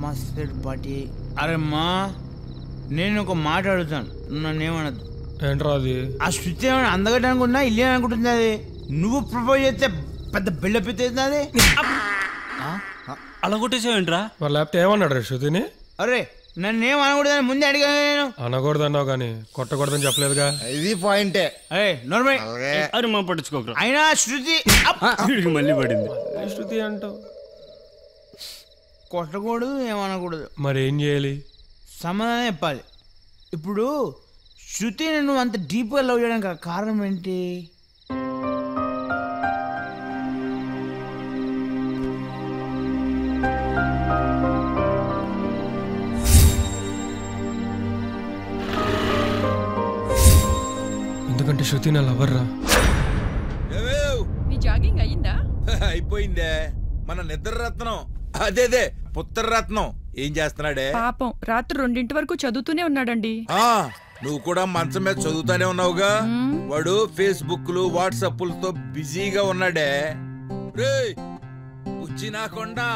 మస్తు పార్టీ. అరే మా నేను ఒక మాట అడుగుతాను, నన్ను ఏమనద్దు. ఏంట్రా అది? ఆ శృతి ఏమైనా అందగడ్డ అనుకుంటున్నా, ఇల్లు అనుకుంటుంది. అది నువ్వు ప్రపోజ్ చేస్తే పెద్ద బిల్డప్ అవుతుంది. అది అలా కొట్టేసావేంట్రా? మరి లేకపోతే ఏమన్నాడు రే శృతిని? అరే నన్ను ఏం అనకూడదని ముందే అడిగాను నేను. అనకూడదన్నావు కానీ కొట్టకూడదని చెప్పలేదుగా. ఇది పాయింటే. అరే నోర్మై అరే మా పట్టించుకోకరా. అయినా శృతి మళ్ళీ పడింది. శృతి అంటావు. కొట్టకూడదు, ఏమనకూడదు. మరి ఏం చేయాలి? సమాధానం చెప్పాలి. ఇప్పుడు శృతి నువ్వు అంత డీప్గా లవ్ చేయడానికి కారణం ఏంటి? ఎందుకంటే శృతి నా లవర్ రా. మీ జాగింగ్ అయ్యిందా? అయిపోయిందే. మన నిద్రరత్నం అదేదే పుత్రరత్నం ఏం చేస్తున్నాడే? పాపం రాత్రి 2 వరకు చదువుతూనే ఉన్నాడండి. నువ్వు కూడా మంచం మీద చదువుతానే ఉన్నావుగా. వాడు ఫేస్బుక్లు వాట్సాప్లతో బిజీగా ఉన్నాడే. రే వచ్చినాకొండా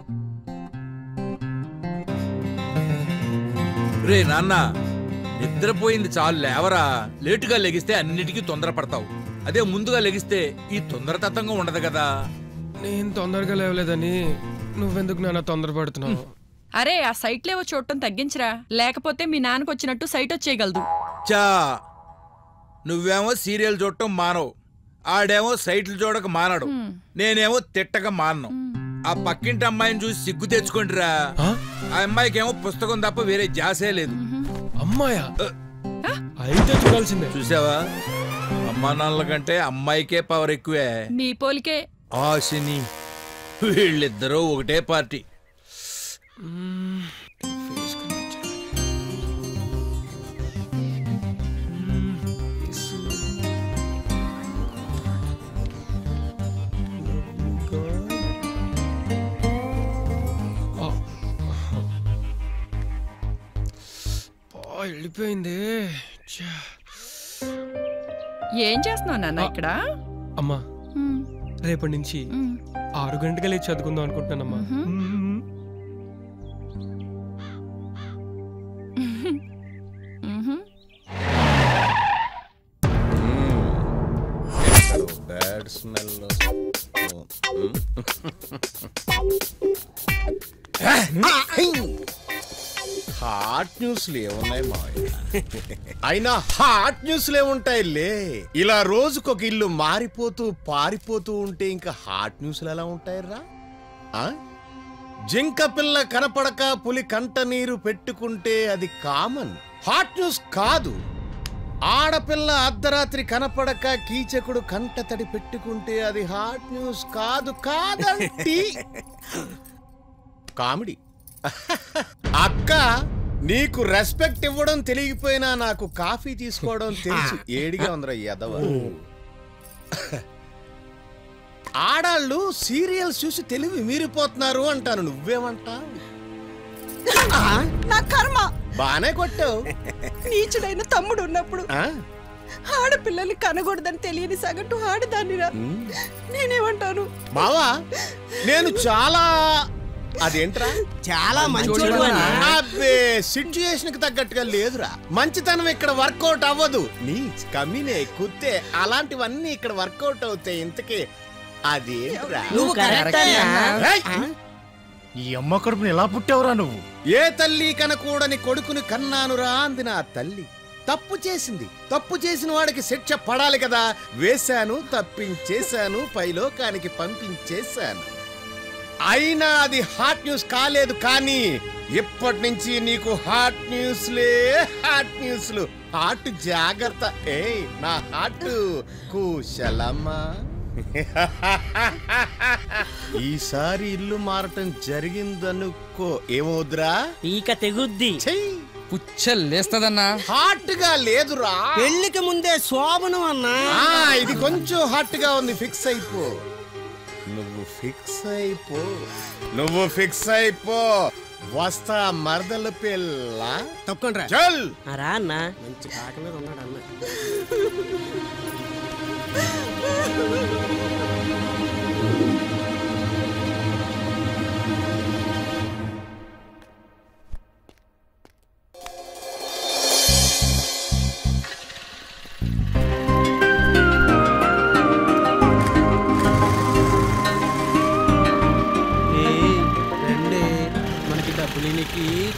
రే నాన్న, నిద్రపోయింది చాలు, లేవరా. లేటుగా లెగిస్తే అన్నిటికీ తొందరపడతావు. అదే ముందుగా లెగిస్తే ఈ తొందరతత్వంగా ఉండదు కదా. నేను తొందరగా లేవలేదని నువ్వెందుకు నాన్న తొందరపడుతున్నావు? అరే ఆ సైట్ లేవో చూడటం తగ్గించరా, లేకపోతే మీ నాన్నకు వచ్చినట్టు సైట్ వచ్చేయగలదు. చా నువ్వేమో సీరియల్ చూడటం మానవు, ఆడేమో సైట్లు చూడక మానడు, నేనేమో తిట్టక మానను. ఆ పక్కింటి అమ్మాయిని చూసి సిగ్గు తెచ్చుకోండిరా. ఆ అమ్మాయికి ఏమో పుస్తకం తప్ప వేరే జాసే లేదు. అమ్మాయా? అయితే చూడాల్సిందే. చూసావా, అమ్మా నాన్నల కంటే అమ్మాయికే పవర్ ఎక్కువే. మీ పోలికే. ఆశని వీళ్ళిద్దరూ ఒకటే పార్టీ. వెళ్ళిపోయింది. ఏం చేస్తున్నావు నాన్న ఇక్కడ? అమ్మా రేపటి నుంచి 6 గంటలకు లేచి చదువుకుందాం అనుకుంటున్నానమ్మా. Bad smell. హాట్ న్యూస్లు ఏమున్నాయి మావయ్య? అయినా హాట్ న్యూస్లు ఏముంటాయిలే. ఇలా రోజుకొక ఇల్లు మారిపోతూ పారిపోతూ ఉంటే ఇంకా హాట్ న్యూస్లు ఎలా ఉంటాయిరా? జింక పిల్ల కనపడక పులి కంట నీరు పెట్టుకుంటే అది కామన్, హాట్ న్యూస్ కాదు. ఆడపిల్ల అర్ధరాత్రి కనపడక కీచకుడు కంట తడి పెట్టుకుంటే అది హాట్ న్యూస్ కాదు. కాదండి కామెడీ. అక్క నీకు రెస్పెక్ట్ ఇవ్వడం తెలియకపోయినా నాకు కాఫీ తీసుకోవడం తెలుసు. ఏడిగా ఉందిరా ఎదవ. ఆడాళ్ళు సీరియల్స్ చూసి తెలివి మీరిపోతున్నారు అంటాను, నువ్వేమంటావు? నా కర్మ. బానే కొట్టావు. నీచుడైన తమ్ముడు ఉన్నప్పుడు ఆడపిల్లల్ని కనకూడదని తెలియని సగటు ఆడదాన్నిరా. నేనేమంటాను బావా, నేను చాలా అదేంట్రా చాలా మంచి అబ్బే సిచ్యుయేషన్ కి తగ్గట్టుగా లేదురా. మంచితనం ఇక్కడ వర్కౌట్ అవ్వదు. నీ కమ్మినే కుత్తే అలాంటివన్నీ ఇక్కడ వర్కౌట్ అవుతాయి. ఇంతకీ అదేంట్రా? ఈ అమ్మ కడుపుని ఎలా పుట్టావురా నువ్వు? ఏ తల్లి కనకూడని కొడుకుని కన్నానురా అంది నా తల్లి. తప్పు చేసింది, తప్పు చేసిన వాడికి శిక్ష పడాలి కదా. వేశాను, తప్పించేశాను, పైలోకానికి పంపించేశాను. అయినా అది హాట్ న్యూస్ కాలేదు. కానీ ఇప్పటి నుంచి నీకు హాట్ న్యూస్లే, హాట్ న్యూస్లు. హాట్ జాగ్రత్త. ఏ నా హాట్ కుశలమ్మా. ఈసారి ఇల్లు మారటం జరిగిందనుకో, ఏమవుద్రా? పీక తెగుద్ది. పుచ్చలేస్తదన్నా. హాట్ గా లేదురా, పెళ్లికి ముందే శోభనం అన్నా. ఇది కొంచెం హాట్ గా ఉంది. ఫిక్స్ అయిపో. నువ్వు ఫిక్స్ అయిపో, నువ్వు ఫిక్స్ అయిపో. వస్తా మరదల పిల్ల. తప్పకుండా చల్ రా అన్న. మంచి పాట మీద ఉన్నాడు అన్న.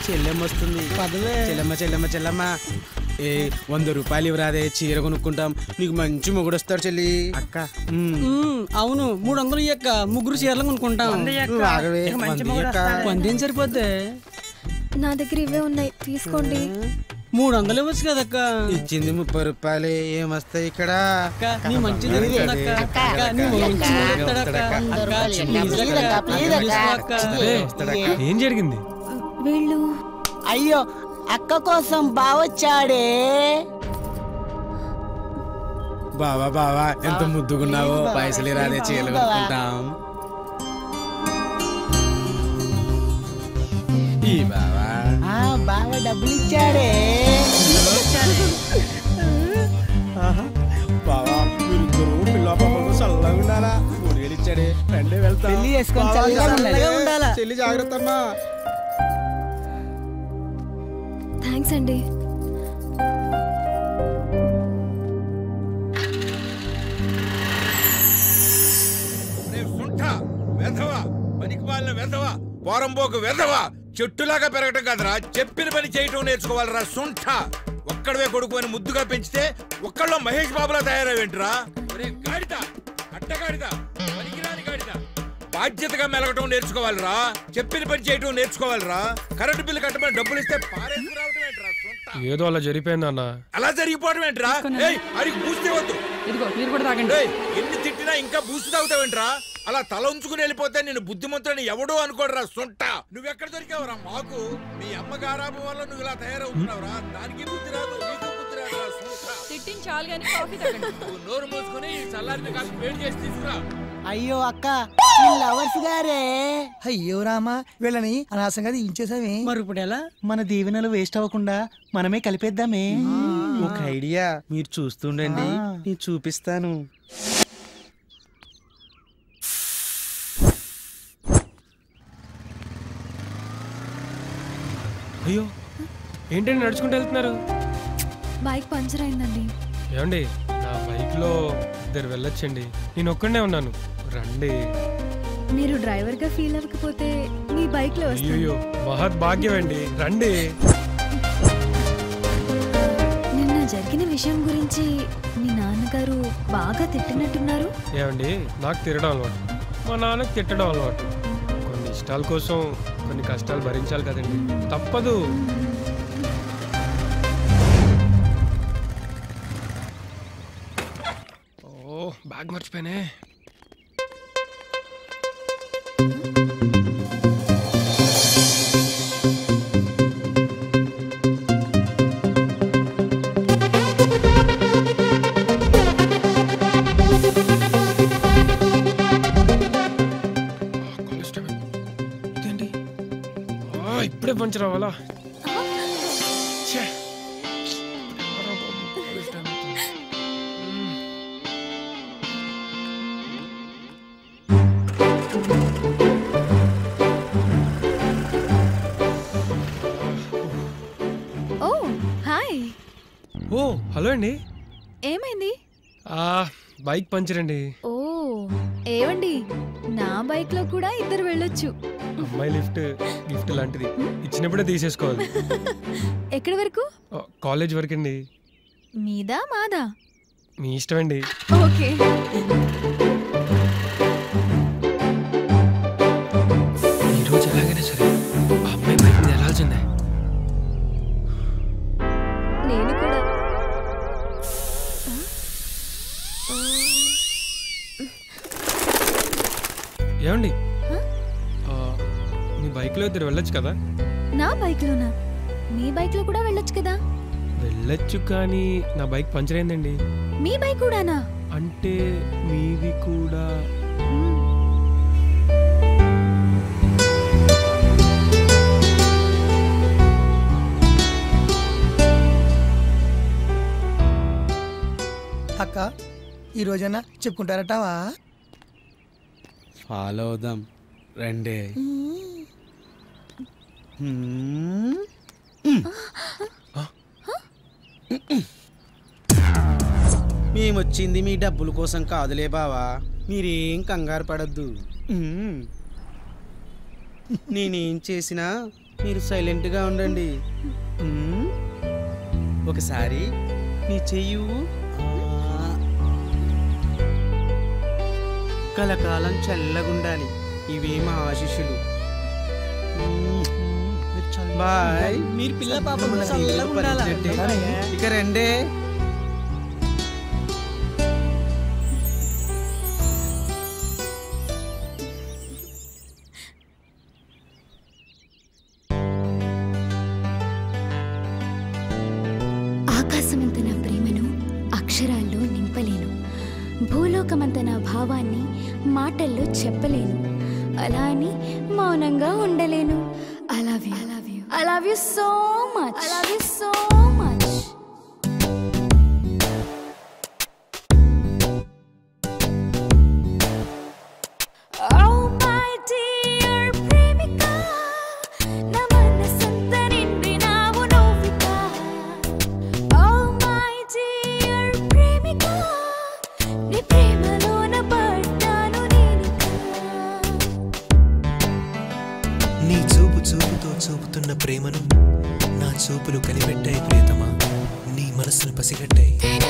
చెల్లెమ్మ వస్తుంది చెల్లెమ్మ చెల్లెమ్మ చెల్లెమ్మ 100 రూపాయలు ఇవ్వరాదే చీర కొనుక్కుంటాం నీకు మంచి మొగుడు వస్తాడు చెల్లి అక్క అవును 300 ఇయ్యక్క ముగ్గురు చీరలు కొనుక్కుంటాం వందేం సరిపోద్ది నా దగ్గర ఇవే ఉన్నాయి తీసుకోండి 300 ఇవ్వచ్చు కదక్క ఇచ్చింది 30 రూపాయలు ఏమొస్తాయి ఇక్కడ ఏం జరిగింది? వీళ్ళు అయ్యో అక్క కోసం బావొచ్చాడే బావా బావా ఎంత ముద్దుగున్నావో పైసలు రాదే చీరలు కొనుక్కుంటాం ఈ బావా బావా డబ్బులు ఇచ్చాడే బావా మీరిద్దరు పిల్ల పాపకు చల్లగా ఉండాలా 3000 ఇచ్చాడే రండి వెళ్తాం పెళ్లి చేసుకొని చల్లగా ఉండాలా చెల్లి జాగ్రత్త అమ్మా థ్యాంక్స్ అండి పోరంబోకు వెధవా చెట్టులాగా పెరగటం కదరా చెప్పిన పని చేయటం నేర్చుకోవాలరా సుంఠ ఒక్కడవే కొడుకు అని ముద్దుగా పెంచితే ఒక్కళ్ళో మహేష్ బాబులా తయారవేంట్రా అట్టగాడిదా పనికిరాని గాడిదా బాధ్యతగా మెలగటం నేర్చుకోవాలరా చెప్పిన పని చేయటం నేర్చుకోవాలరా కరెంటు బిల్లు కట్టమని డబ్బులు ఇస్తే పారేసుకురావటం ఏంట్రా ఏదో అలా జరిగిపోయింది అన్న. అలా జరిగిపోవడం ఏంట్రా అడిగి బూస్తే వద్దు ఎన్ని తిట్టినా ఇంకా బూస్తు తాగుతావేంట్రా అలా తల ఉంచుకుని వెళ్ళిపోతే నేను బుద్ధిమంతుని ఎవడో అనుకోడరా సొంట నువ్వెక్కడ దొరికావురా మాకు మీ అమ్మ గారాబం వల్ల నువ్వు ఇలా తయారవుతున్నావురా దానికి బుద్ధి రాదు నీకు బుద్ధి రాదు నోరు మూసుకుని చల్లారిని కాస్త వేడి చేసి తీసుకురా అయ్యో అక్క లవర్స్ గారే అయ్యో రామా వీళ్ళని అనవసరంగా ఇంచేసామే మరి ఇప్పుడు ఎలా మన దీవెనలు వేస్ట్ అవ్వకుండా మనమే కలిపేద్దామే ఒక ఐడియా మీరు చూస్తుండండి నేను చూపిస్తాను అయ్యో ఏంటండి నడుచుకుంటూ వెళ్తున్నారు? బైక్ పంచర్ అయిందండి. ఏమండి నా బైక్ లో ఇద్దరు వెళ్ళొచ్చండి, నేను ఒక్కడే ఉన్నాను, రండి. మీరు డ్రైవర్ గా ఫీల్ అవ్వకపోతే మీ బైక్ లో వస్తాను. అయ్యో మహత్ భాగ్యం అండి, రండి. నిన్న జరిగిన విషయం గురించి మీ నాన్నగారు బాగా తిట్టినట్టున్నారు. ఏమండి నాకు తిరగడం అలవాటు, మా నాన్నకి తిట్టడం అలవాటు. కొన్ని ఇష్టాల కోసం కొన్ని కష్టాలు భరించాలి కదండి, తప్పదు. ఓ బ్యాగ్ మర్చిపోయానే. ఇప్పుడే పంచర్ అవ్వాలా? ఓ హాయ్. ఓ హలో అండి. ఏమైంది? బైక్ పంచర్ అండి. ఓ ఏవండి, నా బైక్ లో కూడా ఇద్దరు వెళ్ళొచ్చు. అమ్మాయి లిఫ్ట్ గిఫ్ట్ లాంటిది, ఇచ్చినప్పుడే తీసేసుకోవాలి. ఎక్కడి వరకు? కాలేజ్ వరకు అండి. మీదా మాదా? మీ ఇష్టం అండి. ఓకే. ఈరోజు ఎలాగైనా సరే ఆ అమ్మాయి బైక్ మీద వెళ్ళాల్సిందే. నేను కూడా. ఏమండి మీ బైక్ లో ఇద్దరు వెళ్ళొచ్చు కదా? నా బైక్ లోనా? మీ బైక్ లో కూడా వెళ్ళొచ్చు కదా? వెళ్ళొచ్చు, కానీ నా బైక్ పంచర్ అయిందండి. మీ బైక్ కూడానా? అంటే మీది కూడా. అక్క ఈ రోజైనా చెప్పుకుంటారటవా? ఫాలో అవుదాం రండి. మేమొచ్చింది మీ డబ్బుల కోసం కాదులే బావా, మీరేం కంగారు పడద్దు. నేనేం చేసినా మీరు సైలెంట్గా ఉండండి. ఒకసారి నీ చెయ్యి కలకాలం చల్లగుండాలి. ఇవి మా ఆశీస్సులు. బాయ్. మీరు పిల్ల పాప ఇక రండే. ఆకాశమంత నా ప్రేమను అక్షరాల్లో నింపలేను, భూలోకమంత నా భావాన్ని మాటల్లో చెప్పలేను, అలా అని మౌనంగా ఉండలేను. I love you. I love you. I love you so much. I love you so much. Oh my dear ప్రేమిక, నా మనసంతా నిండినావు నువ్విక. Oh my dear ప్రేమిక, నీ ప్రేమలోన పడ్డాను నేనిక. నీ చూపు చూపుతో చూపుతున్న ప్రేమను నా చూపులు కనిపెట్టాయి ప్రియతమా, నీ మనసును పసిగట్టాయి.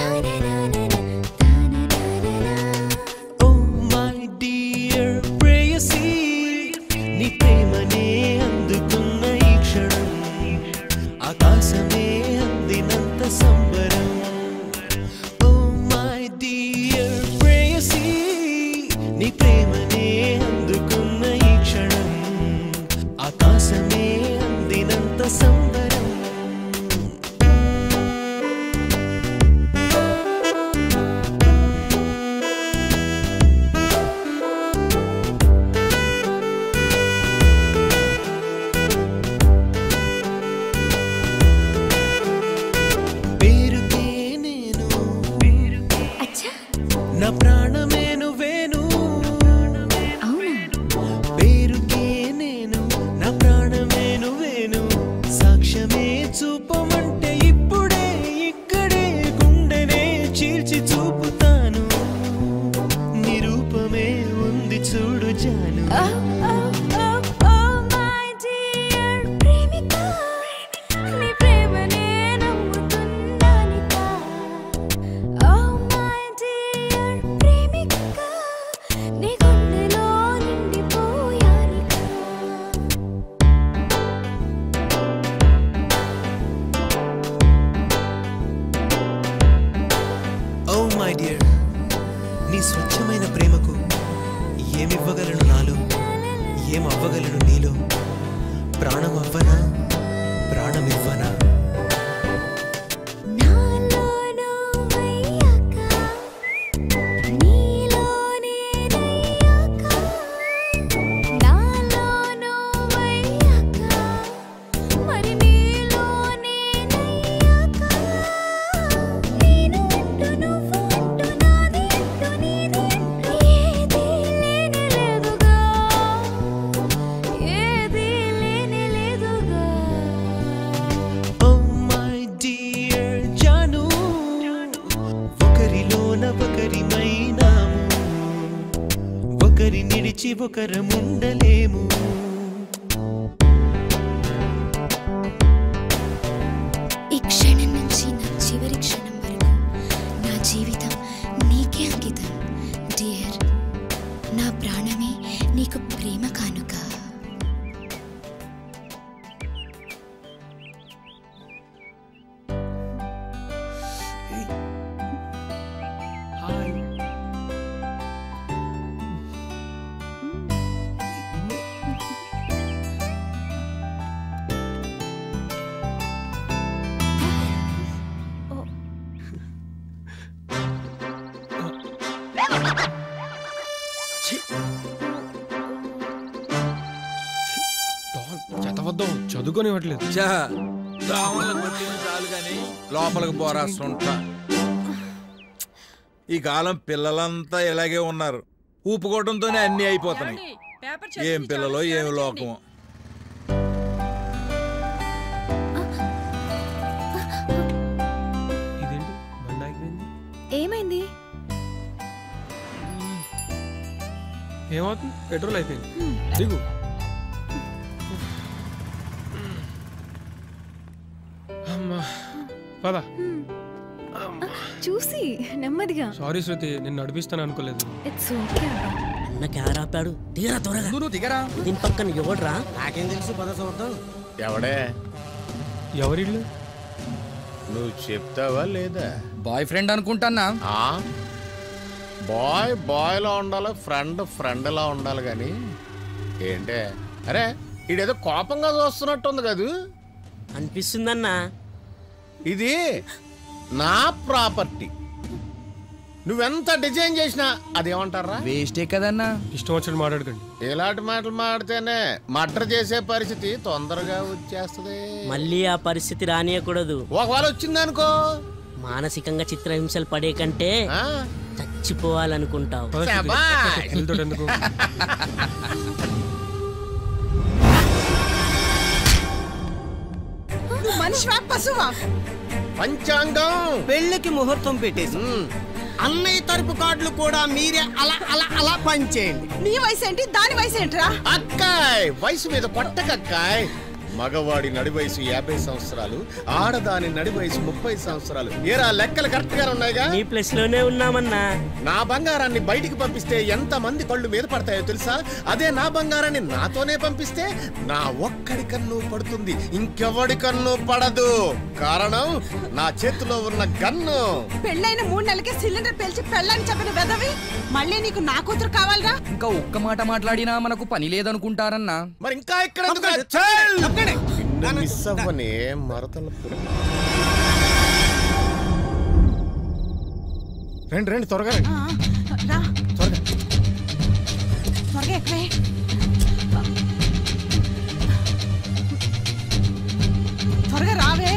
ఓ మై డియర్ ప్రేయసీ, నీ ప్రేమనే అందుకున్న ఈ క్షణం ఆకాశమే అందినంత సంబరం. ఓ మై డియర్ ప్రేయసీ, నీ ప్రేమనే అందుకున్న ఈ క్షణం ఆకాశమే అందినంత సంబరం. పేరుకే నేను నా ప్రాణమే నువ్వేను. పేరుకే నేను నా ప్రాణమే నువ్వేను. సాక్ష్యమే చూపమంటే ఇప్పుడే ఇక్కడే గుండెనే చీల్చి చూపుతాను. నిరూపమే ఉంది చూడు జాను. నీ ప్రేమనే నమ్ముతున్నానిక. Oh my dear ప్రేమిక, నీ గుండెలో నిండిపోయానిక. ఓ మై డియర్, నీ స్వచ్ఛమైన ప్రేమకు ఏమివ్వగలను నాలో, ఏమవ్వగలను నీలో. ప్రాణం అవ్వనా, ప్రాణమివ్వనా. నాలో నువ్వయ్యాక, నీలో నేనయ్యాక. నాలో నువ్వయ్యాక, మరి నీలో నేనయ్యాక. నేను అంటూ నువ్వు అంటూ నాది అంటూ నీది అంటూ ఏదీ లేనేలేదుగా, ఏదీ లేనేలేదుగా. ఓ మై డియర్ జాను, ఒకరిలోన ఒకరిమైనాము, ఒకరి నిడిచి ఒకరముండలేము. ఈ క్షణం నుంచి నా చివరి క్షణం వరకు నా జీవితం నీకే అంకితం. డియర్, నా ప్రాణమే నీకు ప్రేమ కానుక. చదవద్దాం, చదువుకోనివ్వట్లేదు. చాలు గాని లోపలికి పోరాస్తుంటా. ఈ కాలం పిల్లలంతా ఇలాగే ఉన్నారు. ఊపుకోవడంతోనే అన్ని అయిపోతున్నాయి. ఏం పిల్లలో ఏం లోకమో. ఇదేంటి బండి ఆగిపోయింది? ఏమైంది? ఏమవుతుంది? పెట్రోల్ అయిపోయింది. దిగు. పద. చూసి నెమ్మదిగా. సారీ శృతి, నేను నడిపిస్తాను అనుకోలేదు. It's okay. అన్న క్యార్ ఆపాడు. దిగరా త్వరగా. నువ్వు దిగరా. దీని పక్కన ఎవడ్రా? నాకేం తెలుసు, పద చూద్దాం. ఎవడే? ఎవరిళ్ళు? నువ్వు చెప్తావా లేదా? బాయ్ ఫ్రెండ్ అనుకుంటానా? బాయ్ బాయ్లా ఉండాలి, ఫ్రెండ్ ఫ్రెండ్లా ఉండాలి కానీ ఏంటే? అరే ఇదేదో కోపంగా చూస్తున్నట్టుంది కదూ. అనిపిస్తుందన్నా. ఇది నా ప్రాపర్టీ. నువ్వెంత డిజైన్ చేసినా అదేమంటారా? వేస్టే కదన్నా. ఇష్టం వచ్చినట్టు మాట్లాడకండి. ఇలాంటి మాటలు మాడితేనే మర్డర్ చేసే పరిస్థితి తొందరగా వచ్చేస్తుంది. మళ్ళీ ఆ పరిస్థితి రానియకూడదు. ఒకవేళ వచ్చిందనుకో, మానసికంగా చిత్రహింసలు పడే కంటే చచ్చిపోవాలనుకుంటావు. మనిషివా పశువా? పంచాంగం పెళ్లికి ముహూర్తం పెట్టేసి అన్నయ్య తరపు కార్డులు కూడా మీరే అలా అలా అలా పంచేయండి. నీ వయసు ఏంటి, దాని వయసు ఏంట్రా? అక్కాయ్ వయసు మీద కొట్టకక్కాయ్. మగవాడి నడి వయసు 50 సంవత్సరాలు, ఆడదాని నడి వయసు 30 సంవత్సరాలు. ఏరా లెక్కలు కరెక్ట్ గా ఉన్నాయిగా? నీ ప్లేస్ లోనే ఉన్నామన్నా. నా బంగారాన్ని బయటికి పంపిస్తే ఎంత మంది కళ్ళు మీద పడతాయో తెలుసా? అదే నా బంగారాన్ని నాతోనే పంపిస్తే నా ఒక్కడి కన్ను పడుతుంది, ఇంకెవడి కన్ను పడదు. కారణం నా చేతిలో ఉన్న గన్ను. పెళ్ళైన 3 నెలలకే సిలిండర్ పేల్చి పెళ్ళని చెప్పిన వెదవి మళ్ళీ నీకు నా కూతురు కావాలరా? ఇంకా ఒక్క మాట మాట్లాడినా మనకు పని లేదనుకుంటారన్నా. మరి ఇంకా ఇక్కడ మిస్ అవ్వనే మరతల. రండి రండి త్వరగా రండి. త్వరగా త్వరగా ఎక్కడే. త్వరగా రావే.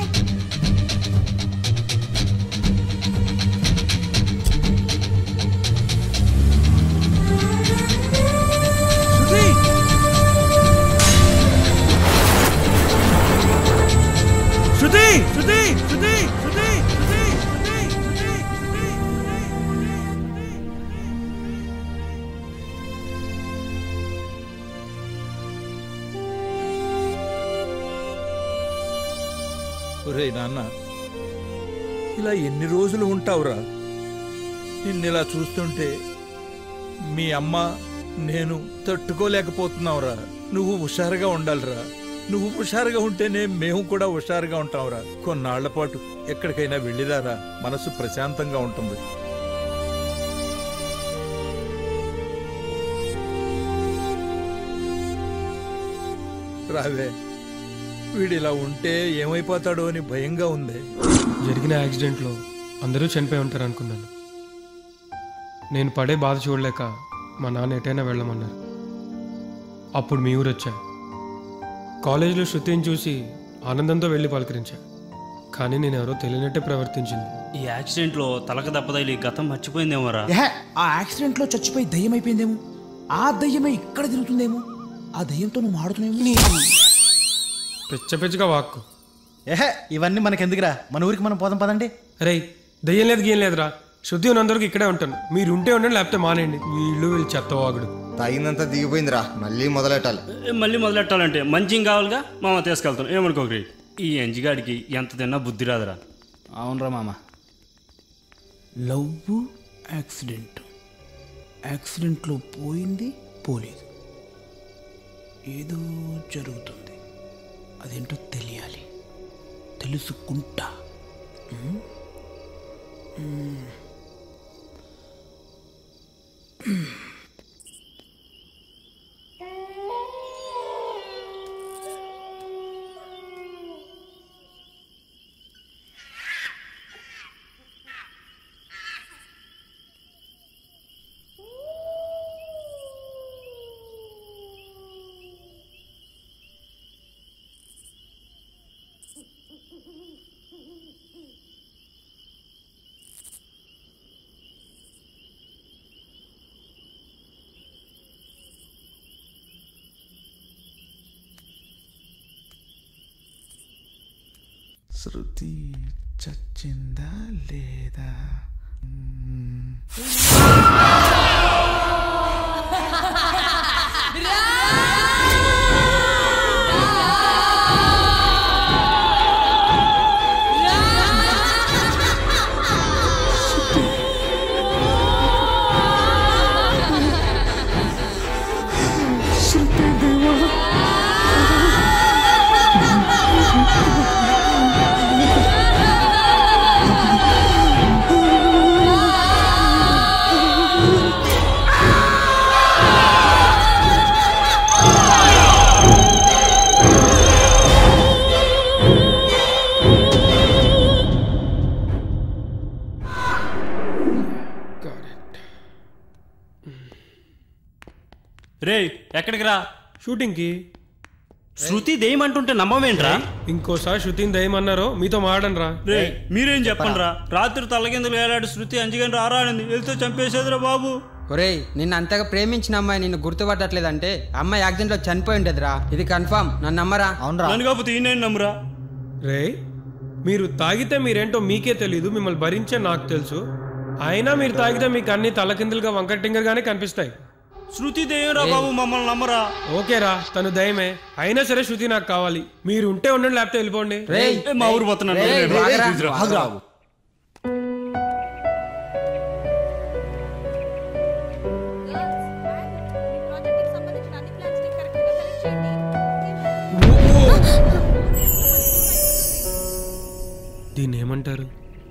శృతి శృతి శృతి శృతి శృతి ఒరేయ్ నాన్న, ఇలా ఎన్ని రోజులు ఉంటావురా? నిన్నిలా చూస్తుంటే మీ అమ్మ నేను తట్టుకోలేకపోతున్నావురా. నువ్వు హుషారుగా ఉండాలిరా. నువ్వు హుషారుగా ఉంటేనే మేము కూడా హుషారుగా ఉంటావురా. కొన్నాళ్ల పాటు ఎక్కడికైనా వెళ్ళిరారా, మనసు ప్రశాంతంగా ఉంటుంది. రావే. వీడిలా ఉంటే ఏమైపోతాడో అని భయంగా ఉంది. జరిగిన యాక్సిడెంట్లో అందరూ చనిపోయి ఉంటారు అనుకున్నాను. నేను పడే బాధ చూడలేక మా నాన్న ఎటైనా వెళ్ళమన్నారు. అప్పుడు మీ ఊరు వచ్చా. కాలేజీలో శృతిని చూసి ఆనందంతో వెళ్ళి పలకరించా. కానీ నేను ఎవరో తెలియనట్టే ప్రవర్తించింది. ఈ యాక్సిడెంట్లో తలక దెబ్బతగిలి గతం మర్చిపోయిందేమోరా. ఆ యాక్సిడెంట్లో చచ్చిపోయి దయ్యం అయిపోయిందేమో. ఆ దయ్యమే ఇక్కడ తిరుగుతుందేమో. ఆ దయ్యంతో నువ్వు ఆడుతున్నావు. పిచ్చ పిచ్చగా వాక్కు. ఇవన్నీ మనకెందుకురా, మన ఊరికి మనం పోదాం పదండి. అరే దయ్యం లేదు గీయం లేదురా. శృతి ఉన్నందరికి ఇక్కడే ఉంటాను. మీరు ఉంటే ఉండండి, లేకపోతే మానేయండి. వీళ్ళు చెత్తవాగుడు. తాగినంత దిగిపోయిందిరా, మళ్ళీ మొదలెట్టాలి. మళ్ళీ మొదలెట్టాలంటే మంచిగా కావాలిగా. మామ తీసుకెళ్తాను, ఏమనుకోకరి. ఈ ఎంజిగాడికి ఎంత తిన్నా బుద్ధి రాదురా. అవునరా మామ. లవ్ యాక్సిడెంట్, యాక్సిడెంట్లో పోయింది పోలేదు. ఏదో జరుగుతుంది, అదేంటో తెలియాలి. తెలుసుకుంటా. శృతి చచ్చిందా లేదా? రే ఎక్కడికి రా? షూటింగ్కి. శృతి దెయ్యమంటుంటే నమ్మవేంట్రా? ఇంకోసారి శృతిని దయ్యమన్నారో మీతో మాడనరా. రే మీరేం చెప్పండి రా. రాత్రి తలకిందులు వేలాడు శృతి అంజగని రారాడింది, వెళ్తే చంపేసేదిరా బాబు. ఒరేయ్, నిన్ను అంతగా ప్రేమించిన అమ్మాయి నిన్ను గుర్తుపట్టట్లేదంటే అమ్మాయి యాక్సిడెంట్ లో చనిపోయి ఉండేదిరా. ఇది కన్ఫర్మ్. నన్ను నమ్మరా? నన్ను కాకపోతే ఈ నేను నమ్మరా. రే మీరు తాగితే మీరేంటో మీకే తెలీదు, మిమ్మల్ని భరించే నాకు తెలుసు. అయినా మీరు తాగితే మీకు అన్ని తలకిందులుగా వంకటింగర్గానే కనిపిస్తాయి. శృతి దయ్యంరా బాబు, మమ్మల్ని నమ్మరా. ఓకేరా, తను దయమే. అయినా సరే శృతి నాకు కావాలి. మీరు ఉంటే ఉండండి, లేకపోతే వెళ్ళిపోండి. మా ఊరు పోతున్నాను. దీన్ని ఏమంటారు?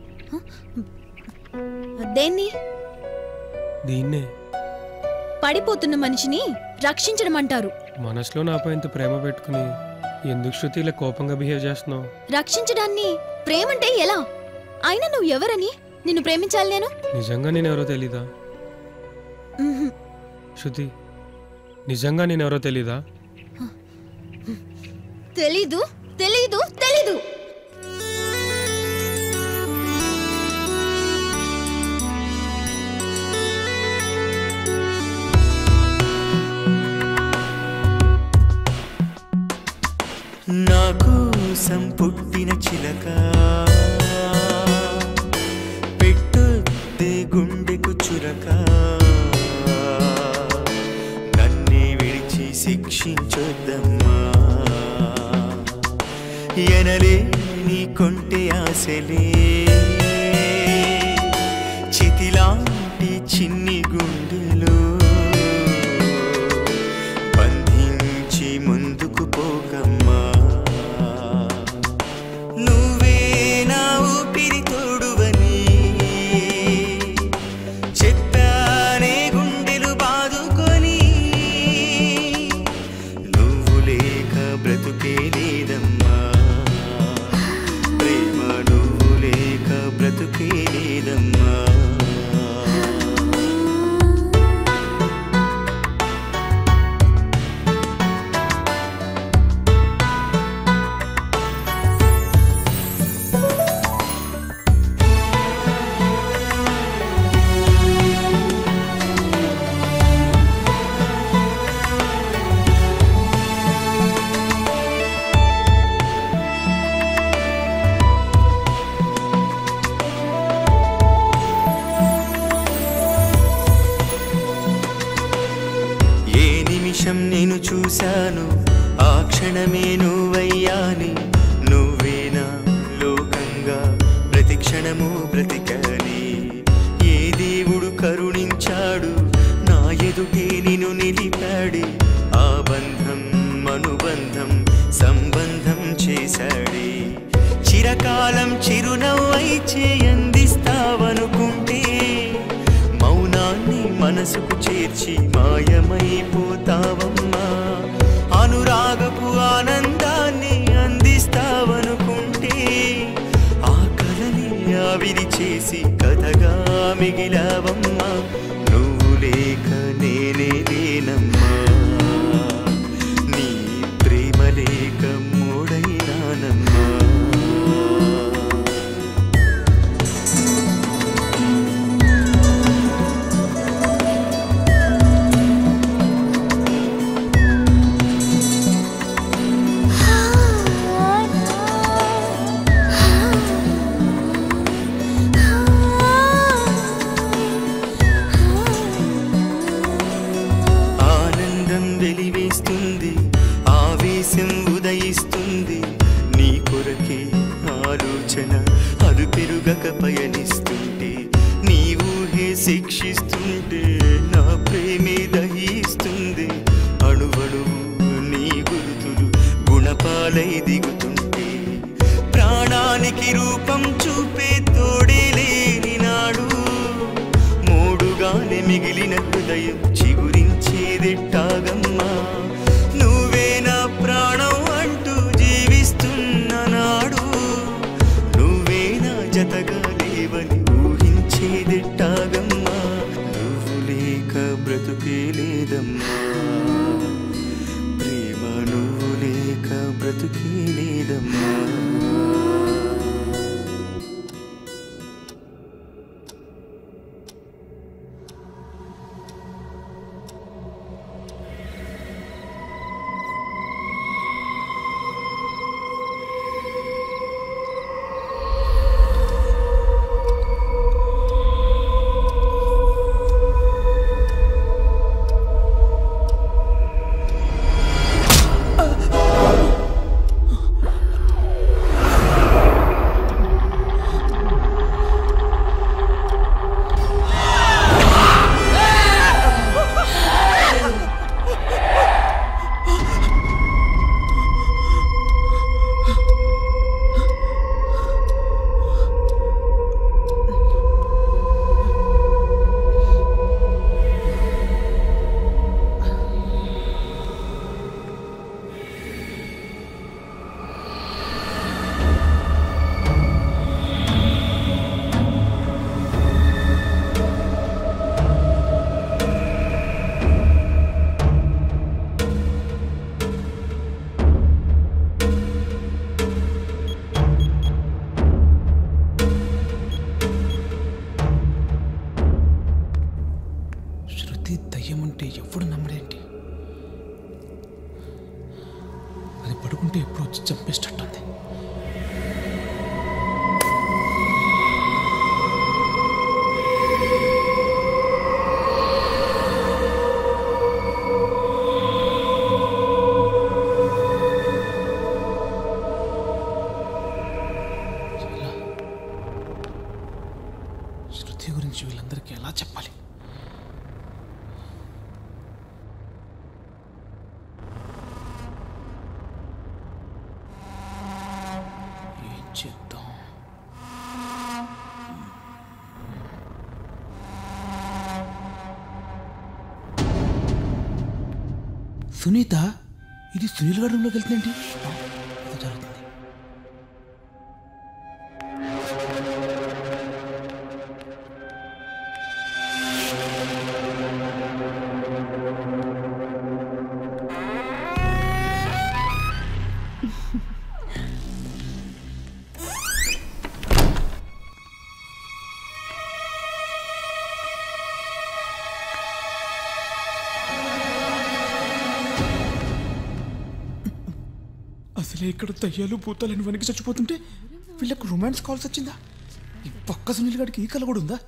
దేన్ని? దీన్నే పడిపోతున్న మనిషిని రక్షించడం అంటారు. మనసులో నాపై ఇంత ప్రేమ పెట్టుకుని ఎందుకు శృతి ఇలా కోపంగా బిహేవ్ చేస్తున్నావు? రక్షించడాన్ని ప్రేమంటే ఎలా? అయినా నువ్వు ఎవరని నిన్ను ప్రేమించాలి నేను? నిజంగా నేనెవరో తెలీదా శృతి? నిజంగా నేనెవరో తెలీదా? తెలీదు తెలీదు తెలీదు. నాకు సంపుట్టిన చిలక పెట్టొద్దే గుండెకు చురక, నన్నే విడిచి శిక్షించొద్దమ్మా. ఎనలే నీ కొంటె ఆశలే చితిలాంటి చిన్ని గుండెలో బంధించి ముందుకు పోకమ్మా. నువ్వే నా ఊపిరి తోడువని చెప్పానే గుండెలు బాదుకొని, నువ్వు లేక బ్రతుకే లేదమ్మా. ప్రేమ నువ్వు లేక బ్రతుకే లేదమ్మా. నేను చూశాను ఆ క్షణమే నువ్వయ్యాని, నువ్వేనా లోకంగా ప్రతి క్షణము బ్రతికని. ఏ దేవుడు కరుణించాడు నా ఎదుటే నిన్ను నిలిపాడి, ఆ బంధం అనుబంధం సంబంధం చేశాడే. చిరకాలం చిరునవ్వై చేయందిస్తావనుకుంటే మౌనాన్ని మనసుకు చేర్చి మాయమైపోతావమ్మా. అనురాగపు ఆనందాన్ని అందిస్తావనుకుంటే ఆ కలని ఆవిరి చేసి కథగా మిగిలావమ్మా. నువ్వు లేక నేనే లేనమ్మా, నీ ప్రేమ లేక మూడైనానమ్మా. వెలివేస్తుంది ఆవేశం ఉదయిస్తుంది, నీ కొరకే ఆలోచన అలు పెరుగక పయనిస్తుంటే, నీ ఊహే శిక్షిస్తుంటే నా ప్రేమే దహిస్తుంది. అణువణువు నీ గురుతులు గుణపాలై దిగుతుంటే, ప్రాణానికి రూపం చూపే తోడే లేని నాడు మోడుగానే మిగిలిన హృదయం చిగురించేదెట్టాగమ్మా. నువ్వే నా ప్రాణం అంటూ జీవిస్తున్న నాడు, నువ్వే నా జతగా లేవని ఊహించేదెట్టాగమ్మా. నువ్వు లేక బ్రతుకే లేదమ్మా. తలుచుకుంటే ఎప్పుడు వచ్చి చంపేటట్టుంది. శృతి గురించి వీళ్ళందరికీ ఎలా చెప్పాలి? ఏం చేద్దాం? సునీత, ఇది సునీల్ గారి రూమ్లోకి వెళ్తుందేంటి? ఏదో జరుగుతుంది. అసలే ఇక్కడ దయ్యాలు భూతాలని వనికి చచ్చిపోతుంటే వీళ్ళకి రొమాన్స్ కాల్స్ వచ్చిందా? ఈ పక్క సునీల్ గారికి ఈ కళ కూడా ఉందా?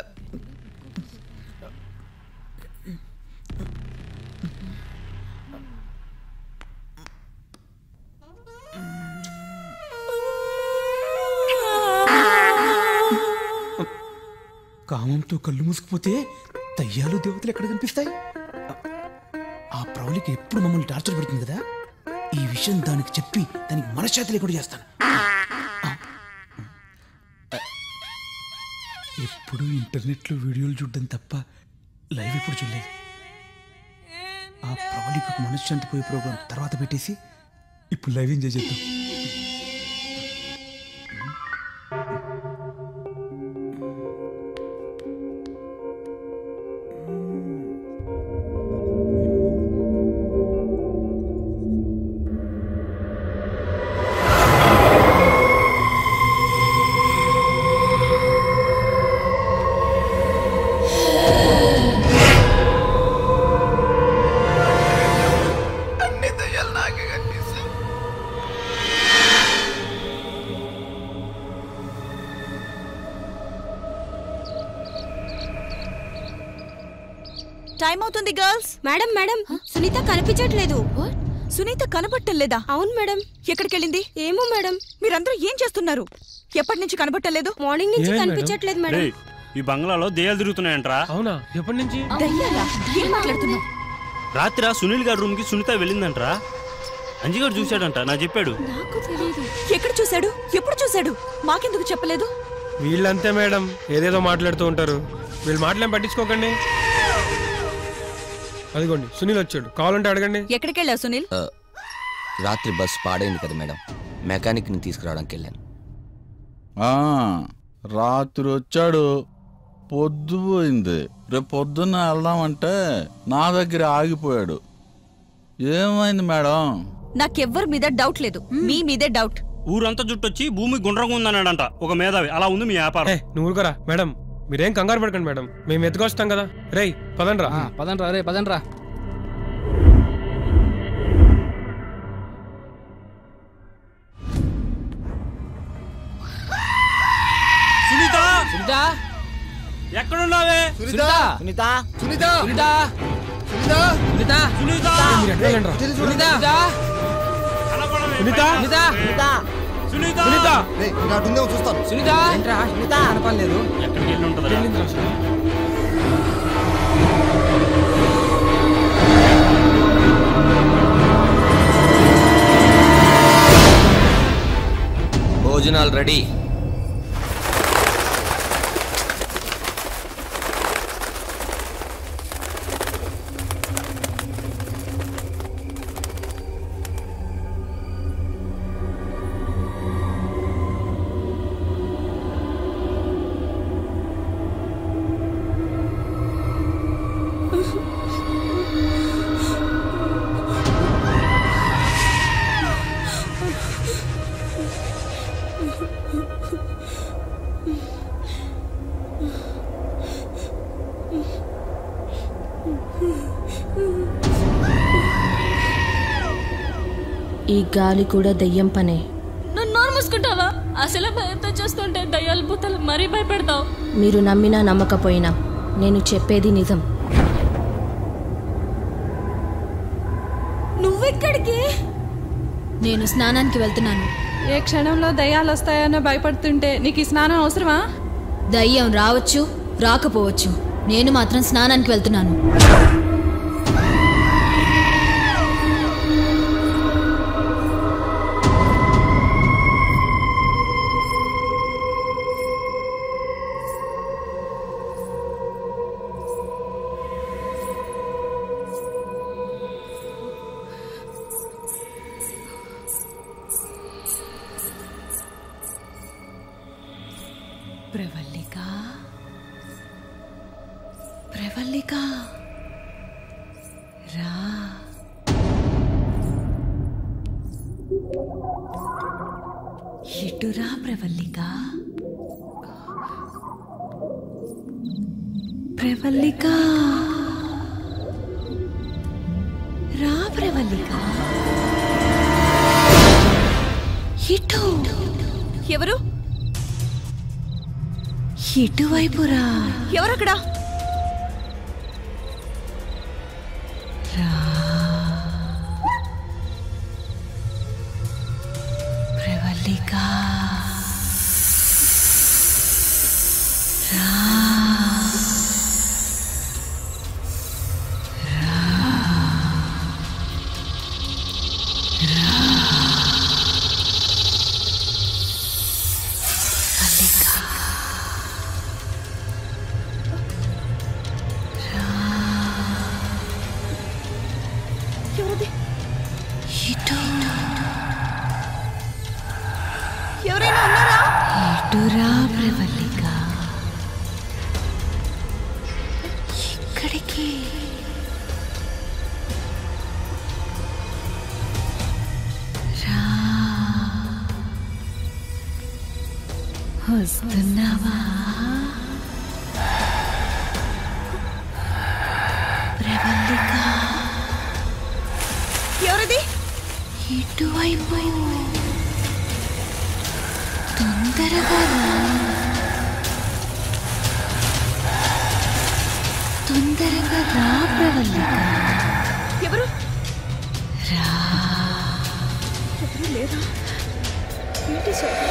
కామంతో కళ్ళు మూసుకుపోతే దయ్యాలు దేవతలు ఎక్కడ కనిపిస్తాయి? ఆ ప్రౌలికి ఎప్పుడు మమ్మల్ని టార్చర్ పెడుతుంది కదా, ఈ విషయం దానికి చెప్పి దానికి మనశ్శాంతి లేకుండా చేస్తాను. ఎప్పుడు ఇంటర్నెట్లో వీడియోలు చూడడం తప్ప లైవ్ ఎప్పుడు చూడలేదు. ఆ ప్రౌలికి మనశ్శాంతి పోయే ప్రోగ్రాం తర్వాత పెట్టేసి ఇప్పుడు లైవ్ ఎంజాయ్ చేద్దాం. టైం అవుతుంది గర్ల్స్. మేడం మేడం సునీత కనిపించట్లేదు. సునీత కనబట్టలేదా? అవును మేడం. ఎక్కడికి వెళ్ళింది? ఏమో మేడం. మీరందరూ ఏం చేస్తున్నారు? ఎప్పటి నుంచి కనబట్టలేదు? మార్నింగ్ నుంచి కనిపించట్లేదు మేడం. ఈ బంగ్లాలో దెయ్యాలు తిరుగుతున్నాయంట్రా. అవునా? ఎప్పటి నుంచి? దయ్యాలా? ఏం మాట్లాడుతున్నావు? రాత్రి సునీల్ గారి రూమ్ కి సునీత వెళ్ళిందంట్రా. అంజిగాడు చూశాడంట, నాకు చెప్పాడు. నాకు తెలియదు. ఎక్కడ చూశాడు? ఎప్పుడు చూశాడు? మాకెందుకు చెప్పలేదు? వీళ్ళంతే మేడం, ఏదేదో మాట్లాడుతూ ఉంటారు. వీళ్ళు మాటలేం పట్టించుకోకండి. అదిగోండి సునీల్ వచ్చాడు, కావాలంటే అడగండి. ఎక్కడికి వెళ్ళావు సునీల్? రాత్రి బస్ పాడైంది కదా మేడం, మెకానిక్ ని తీసుకురావడానికి వెళ్ళాను. రాత్రి వచ్చాడు, పొద్దుపోయింది. రేపు పొద్దున్న వెళ్దామంటే నా దగ్గర ఆగిపోయాడు. ఏమైంది మేడం? నాకెవ్వరి మీద డౌట్ లేదు, మీ మీదే డౌట్. ఊరంతా జుట్టొచ్చి భూమి గుండ్రంగా ఉందన్నాడంట ఒక మేధావి. అలా ఉంది మీ వ్యాపారం. నువ్వు ఊరుకోరా మేడం, మీరేం కంగారు పడకండి మేడం, మేము ఎత్తుకొస్తాం కదా. రేయ్ పదండ్రా. పదండ్రా రే పదండ్రా. సునీత, సునీత ఎక్కడున్నావే? సునీత సునీత సునీత సునీత సునీత సునీత సునీత సునీత సునీత సునీత సునీత సునీత చూస్తాను. సునీత ఏంట్రా సునీత కనపడలేదు. ఎక్కడికి వెళ్ళి ఉంటుందా? భోజనాలు రెడీ. ఈ గాలి కూడా దెయ్యం పనే. నన్ను నోరు మూసుకుంటావా? అసలే భయంతో చూస్తుంటే దయ్యాలు భూతాలు మరీ భయపెడతావు. మీరు నమ్మినా నమ్మకపోయినా నేను చెప్పేది నిజం. నువ్వెక్కడికి? నేను స్నానానికి వెళ్తున్నాను. ఏ క్షణంలో దయ్యాలు వస్తాయనో భయపడుతుంటే నీకు ఈ స్నానం అవసరమా? దయ్యం రావచ్చు, రాకపోవచ్చు. నేను మాత్రం స్నానానికి వెళ్తున్నాను. ప్రవల్లిక, ప్రవల్లిక రా. ఇటురా ప్రవల్లిక. ప్రవల్లిక రా. ప్రవల్లిక ఇటు. ఎవరు? ఇటువైపురా. ఎవరక్కడ? రా ప్రవల్లిక రా. ఎవరైనా ఉన్నారా? ఇటురా ప్రవల్లిక. ఇక్కడికి. రా. వస్తున్నావా ప్రవల్లిక? ఎవరిది? ఇటువైపు. తొందరగా రా. తొందరగా రా ప్రవల్లిక. ఎవరు? రా. ఎవరు లేరా? ఏంటి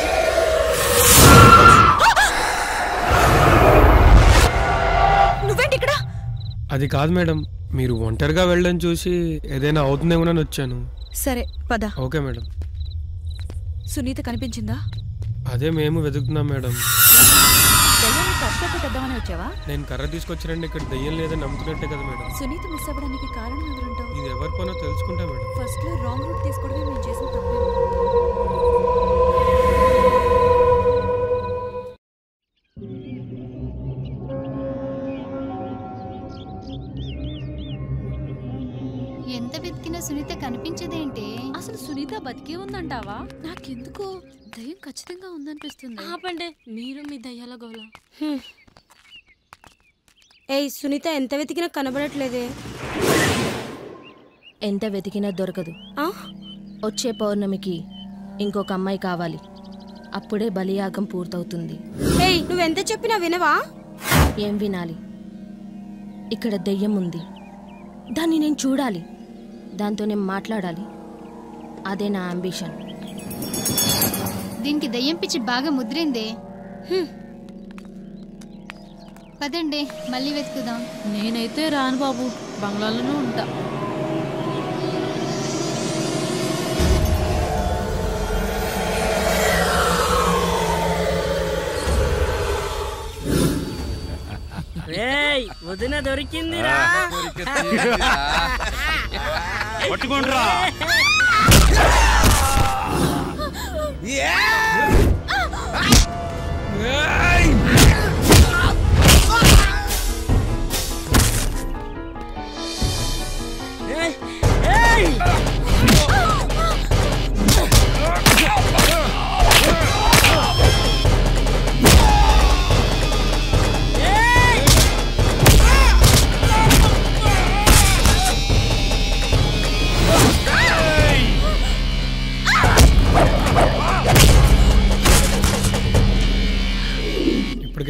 నువ్వేంటి ఇక్కడ? అది కాదు మేడం, మీరు ఒంటరిగా వెళ్ళడం చూసి ఏదైనా అవుతుందేమోనని వచ్చాను. సరే పద. Okay madam. సునీత కనిపించిందా? అదే మేము వెతుకుతున్నాం మేడం. దయ్యాన్ని కష్టపెట్టేద్దామని వచ్చావా? నేను కర్ర తీసుకొచ్చానండి. ఇక్కడ దయ్యం లేదని నమ్ముతున్నట్టే కదా మేడం. సునీత మిస్ అవ్వడానికి కారణం ఎవరుంటావు? ఇది ఎవరి పనో తెలుసుకుంటా మేడం. ఫస్ట్ లో రాంగ్ రూట్ తీసుకోవడమే మేము చేసిన తప్పే. ఎంత వెతికినా సునీత కనిపించదేంటి? అసలు సునీత బతికే ఉందంటావా? నాకెందుకో దయ్యం ఖచ్చితంగా ఉందనిపిస్తుంది. ఆపండి మీరు మీ దయ్యాల గోల. ఏయ్ సునీత, ఎంత వెతికినా కనబడట్లేదే. ఎంత వెతికినా దొరకదు. వచ్చే పౌర్ణమికి ఇంకొక అమ్మాయి కావాలి. అప్పుడే బలియాగం పూర్తవుతుంది. ఏయ్ నువ్వెంత చెప్పినా వినవా? ఏం వినాలి? ఇక్కడ దెయ్యం ఉంది. దాన్ని నేను చూడాలి. దాంతో నేను మాట్లాడాలి. అదే నా అంబిషన్. దీనికి దయ్యం పిచ్చి బాగా ముద్రిందే. పదండి మళ్ళీ వెతుకుదాం. నేనైతే రాను బాబు, బంగ్లాలోనే ఉంటా. వదిన దొరికిందిరా. పట్టుకోండిరా.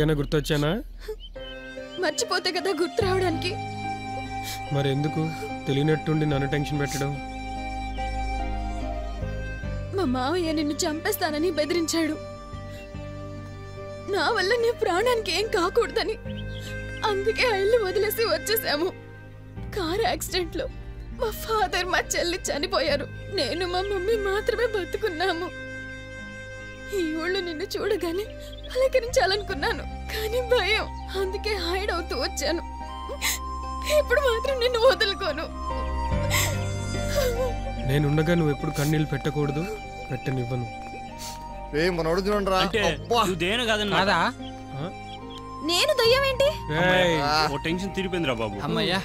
ఇప్పటికైనా గుర్తొచ్చానా? మర్చిపోతే కదా గుర్తు రావడానికి. మరి ఎందుకు తెలియనట్టుండి నన్ను టెన్షన్ పెట్టడం? మా మావయ్య నిన్ను చంపేస్తానని బెదిరించాడు. నా వల్ల నీ ప్రాణానికి ఏం కాకూడదని. అందుకే ఆ ఇల్లు వదిలేసి వచ్చేసాము. కారు యాక్సిడెంట్ లో మా ఫాదర్ మా చెల్లి చనిపోయారు. నేను మా మమ్మీ మాత్రమే బతుకున్నాము. ఈ ఊళ్ళో నిన్ను చూడగానే పలకరించాలనుకున్నాను, కానీ భయం. అందుకే హైడ్ అవుతూ వచ్చాను. ఇప్పుడు మాత్రం నిన్ను వదులుకోను. నేనుండగా నువ్వు ఎప్పుడు కన్నీళ్ళు పెట్టకూడదు, పెట్టనివ్వను. కాదా? నేను దయ్యం ఏంటి? ఓ టెన్షన్ తిరిగిపోయిందిరా బాబు. అమ్మయ్యా.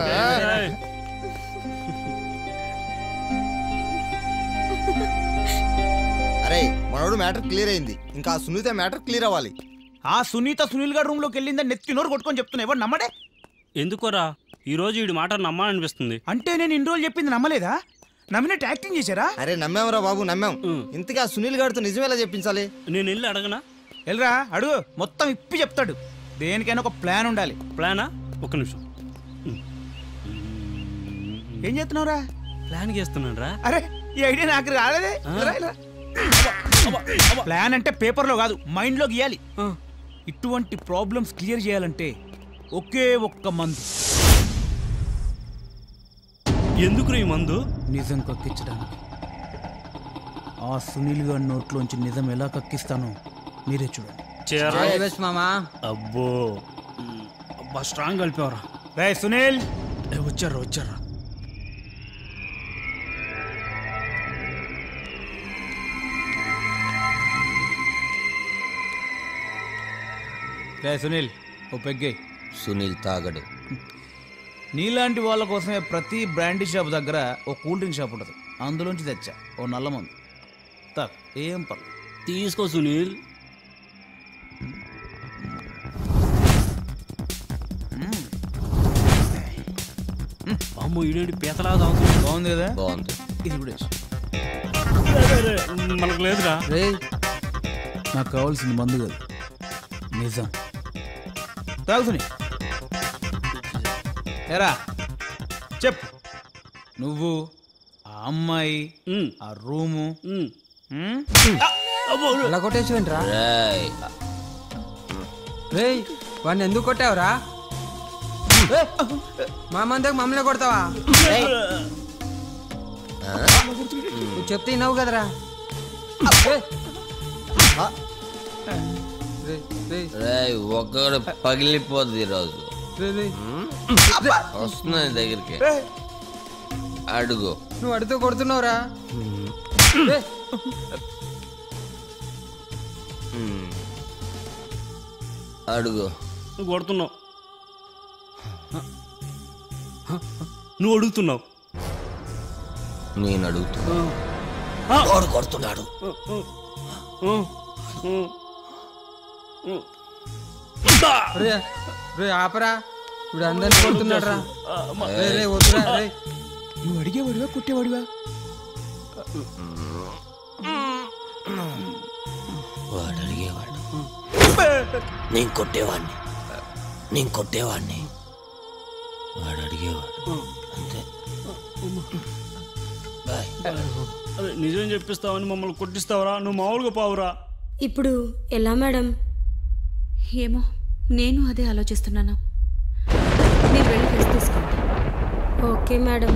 అరే మనోడు మ్యాటర్ క్లియర్ అయింది, ఇంకా సునీత మ్యాటర్ క్లియర్ అవ్వాలి. ఆ సునీత సునీల్ గారి రూమ్ లోకి వెళ్ళిందని నెత్తి నోరు కొట్టుకొని చెప్తున్నా, ఎవరు నమ్మడే? ఎందుకోరా ఈ రోజు వీడి మాట నమ్మాలనిపిస్తుంది. అంటే నేను ఇన్ని రోజులు చెప్పింది నమ్మలేదా? నమ్మినట్టు యాక్టింగ్ చేశారా? అరే నమ్మాంరా బాబు, నమ్మాం. ఇంతకీ ఆ సునీల్ గారితో నిజమేలా చెప్పించాలి? నేను వెళ్ళి అడగనా? వెళ్ళరా అడుగు, మొత్తం ఇప్పి చెప్తాడు. దేనికైనా ఒక ప్లాన్ ఉండాలి. ప్లానా? ఒక నిమిషం. ఏం చేస్తున్నావురా? ప్లాన్ చేస్తున్నాను రా. అరే ఈ ఐడియా నాకు రాలేదే. ప్లాన్ అంటే పేపర్లో కాదు, మైండ్ లో గీయాలి. ఇటువంటి ప్రాబ్లమ్స్ క్లియర్ చేయాలంటే ఒకే ఒక్క మందు. ఎందుకు ఈ మందు? నిజం కక్కించడానికి. ఆ సునీల్ గారి నోట్లోంచి నిజం ఎలా కక్కిస్తానో మీరే చూడండి. అబ్బో అబ్బా, స్ట్రాంగ్ కలిపేవరా. రే సునీల్, వచ్చారా వచ్చారా. రే సునీల్, ఓ పెగ్గే. సునీల్ తాగడు. నీలాంటి వాళ్ళ కోసమే ప్రతి బ్రాండీ షాప్ దగ్గర ఓ కూల్ డ్రింక్ షాప్ ఉంటుంది. అందులోంచి తెచ్చా ఓ నల్ల మందు. ఏం పర్లేదు, తీసుకో సునీల్. అమ్మో ఈడేంటి పీతలాగా తాగుతుంది. బాగుంది కదా? బాగుంది. ఇది కూడా మనకు లేదురా. రే నాకు కావాల్సింది మందు కాదు, నిజం. తాగుతుని ఎరా చెప్పు. నువ్వు, ఆ అమ్మాయి, ఆ రూము ఎలా కొట్టేసిరా? రే వాడిని ఎందుకు కొట్టావురా? మా మందకు మమ్మల్ని కొడతావా? నువ్వు చెప్తే విన్నావు కదరా. ఒక్కడు పగిలిపోద్ది ఈరోజు. వస్తున్నా దగ్గరికి. అడుగు. నువ్వు అడుగుతూ కొడుతున్నావురా. అడుగు. నువ్వు కొడుతున్నావు. నువ్వు అడుగుతున్నావు. నేను అడుగుతున్నా. కొడుతున్నాడు. ఆపరా, ఇప్పుడు అందరిని కొడుతున్నాడు రా. వద్దురా. నువ్వు అడిగేవాడివా కొట్టేవాడివా? వాడు అడిగేవాడు, నేను కొట్టేవాడిని. వాడు అడిగేవాడు, అంతే. నిజం చెప్పిస్తావని మమ్మల్ని కొట్టిస్తావరా? నువ్వు మామూలుగా పావురా. ఇప్పుడు ఎలా మేడం? ఏమో, నేను అదే ఆలోచిస్తున్నాను. మీరు వెళ్ళి రెస్ట్ తీసుకోండి. Okay madam.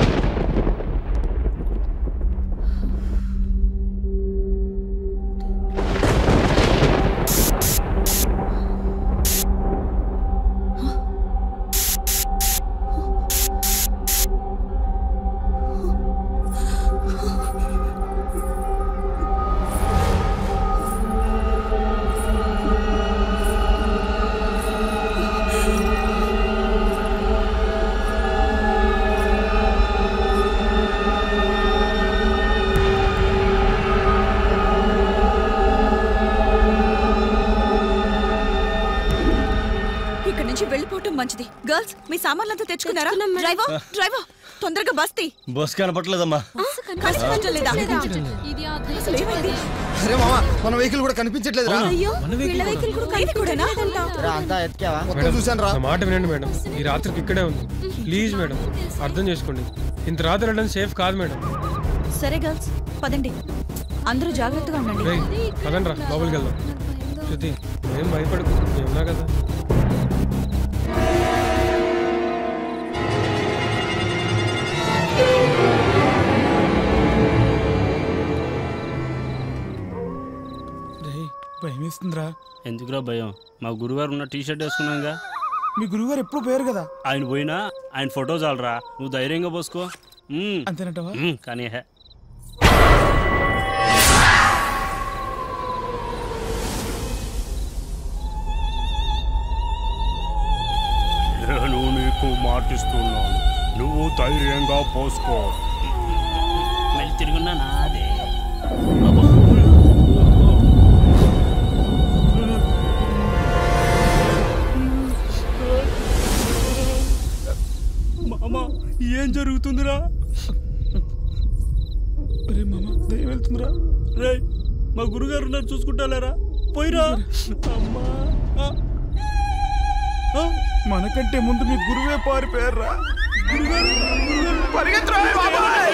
మంచిది. గర్ల్స్, మీ సామాన్లంతా తెచ్చుకున్నారా? డ్రైవర్ తొందరగా బస్తీ. బస్ కనపట్లేదమ్మా. కనిపించలేదా? అసలు ఏమైంది? అరే మామ మన వెహికల్ కూడా కనిపించట్లేదు రా. అయ్యో, వీళ్ళ వెహికల్ కూడా కనిపించలేదంట. అంతా ఎత్తుకావా? మేడం, చూశాను రా. నా మాట వినండి మేడం. ఈ రాత్రికి ఇక్కడే ఉంది. ప్లీజ్ మేడం, అర్థం చేసుకోండి. ఇంత రాత్రి వెళ్ళడం సేఫ్ కాదు మేడం. సరే గర్ల్స్, పదండి. అందరూ జాగ్రత్తగా ఉండండి. రేయ్, పదండ్రా, లోపలికి వెళ్దాం. శృతి, ఏం భయపడకు, నేను ఉన్నా కదా. భయం వేస్తుందిరా. ఎందుకురా భయం? మా గురుగారు ఉన్న టీ షర్ట్ వేసుకున్నాగా. మీ గురుగారు ఎప్పుడు పోయారు కదా. ఆయన పోయినా ఆయన ఫోటో చాలరా, నువ్వు ధైర్యంగా పోసుకో. అంతేనంటావా? కానీ నేను నీకు మాటిస్తున్నాను, నువ్వు ధైర్యంగా పోసుకో. మళ్ళీ తిరుగున్నా నాదే. మామా, ఏం జరుగుతుందిరా? అరే మామ, దయ్యం వెళ్తుందిరా. రే, మా గురుగారు ఉన్నారు, చూసుకుంటారా? పోయిరా. మనకంటే ముందు మీ గురువే పారిపోయారా. పరిగెత్తురా బాబాయ్.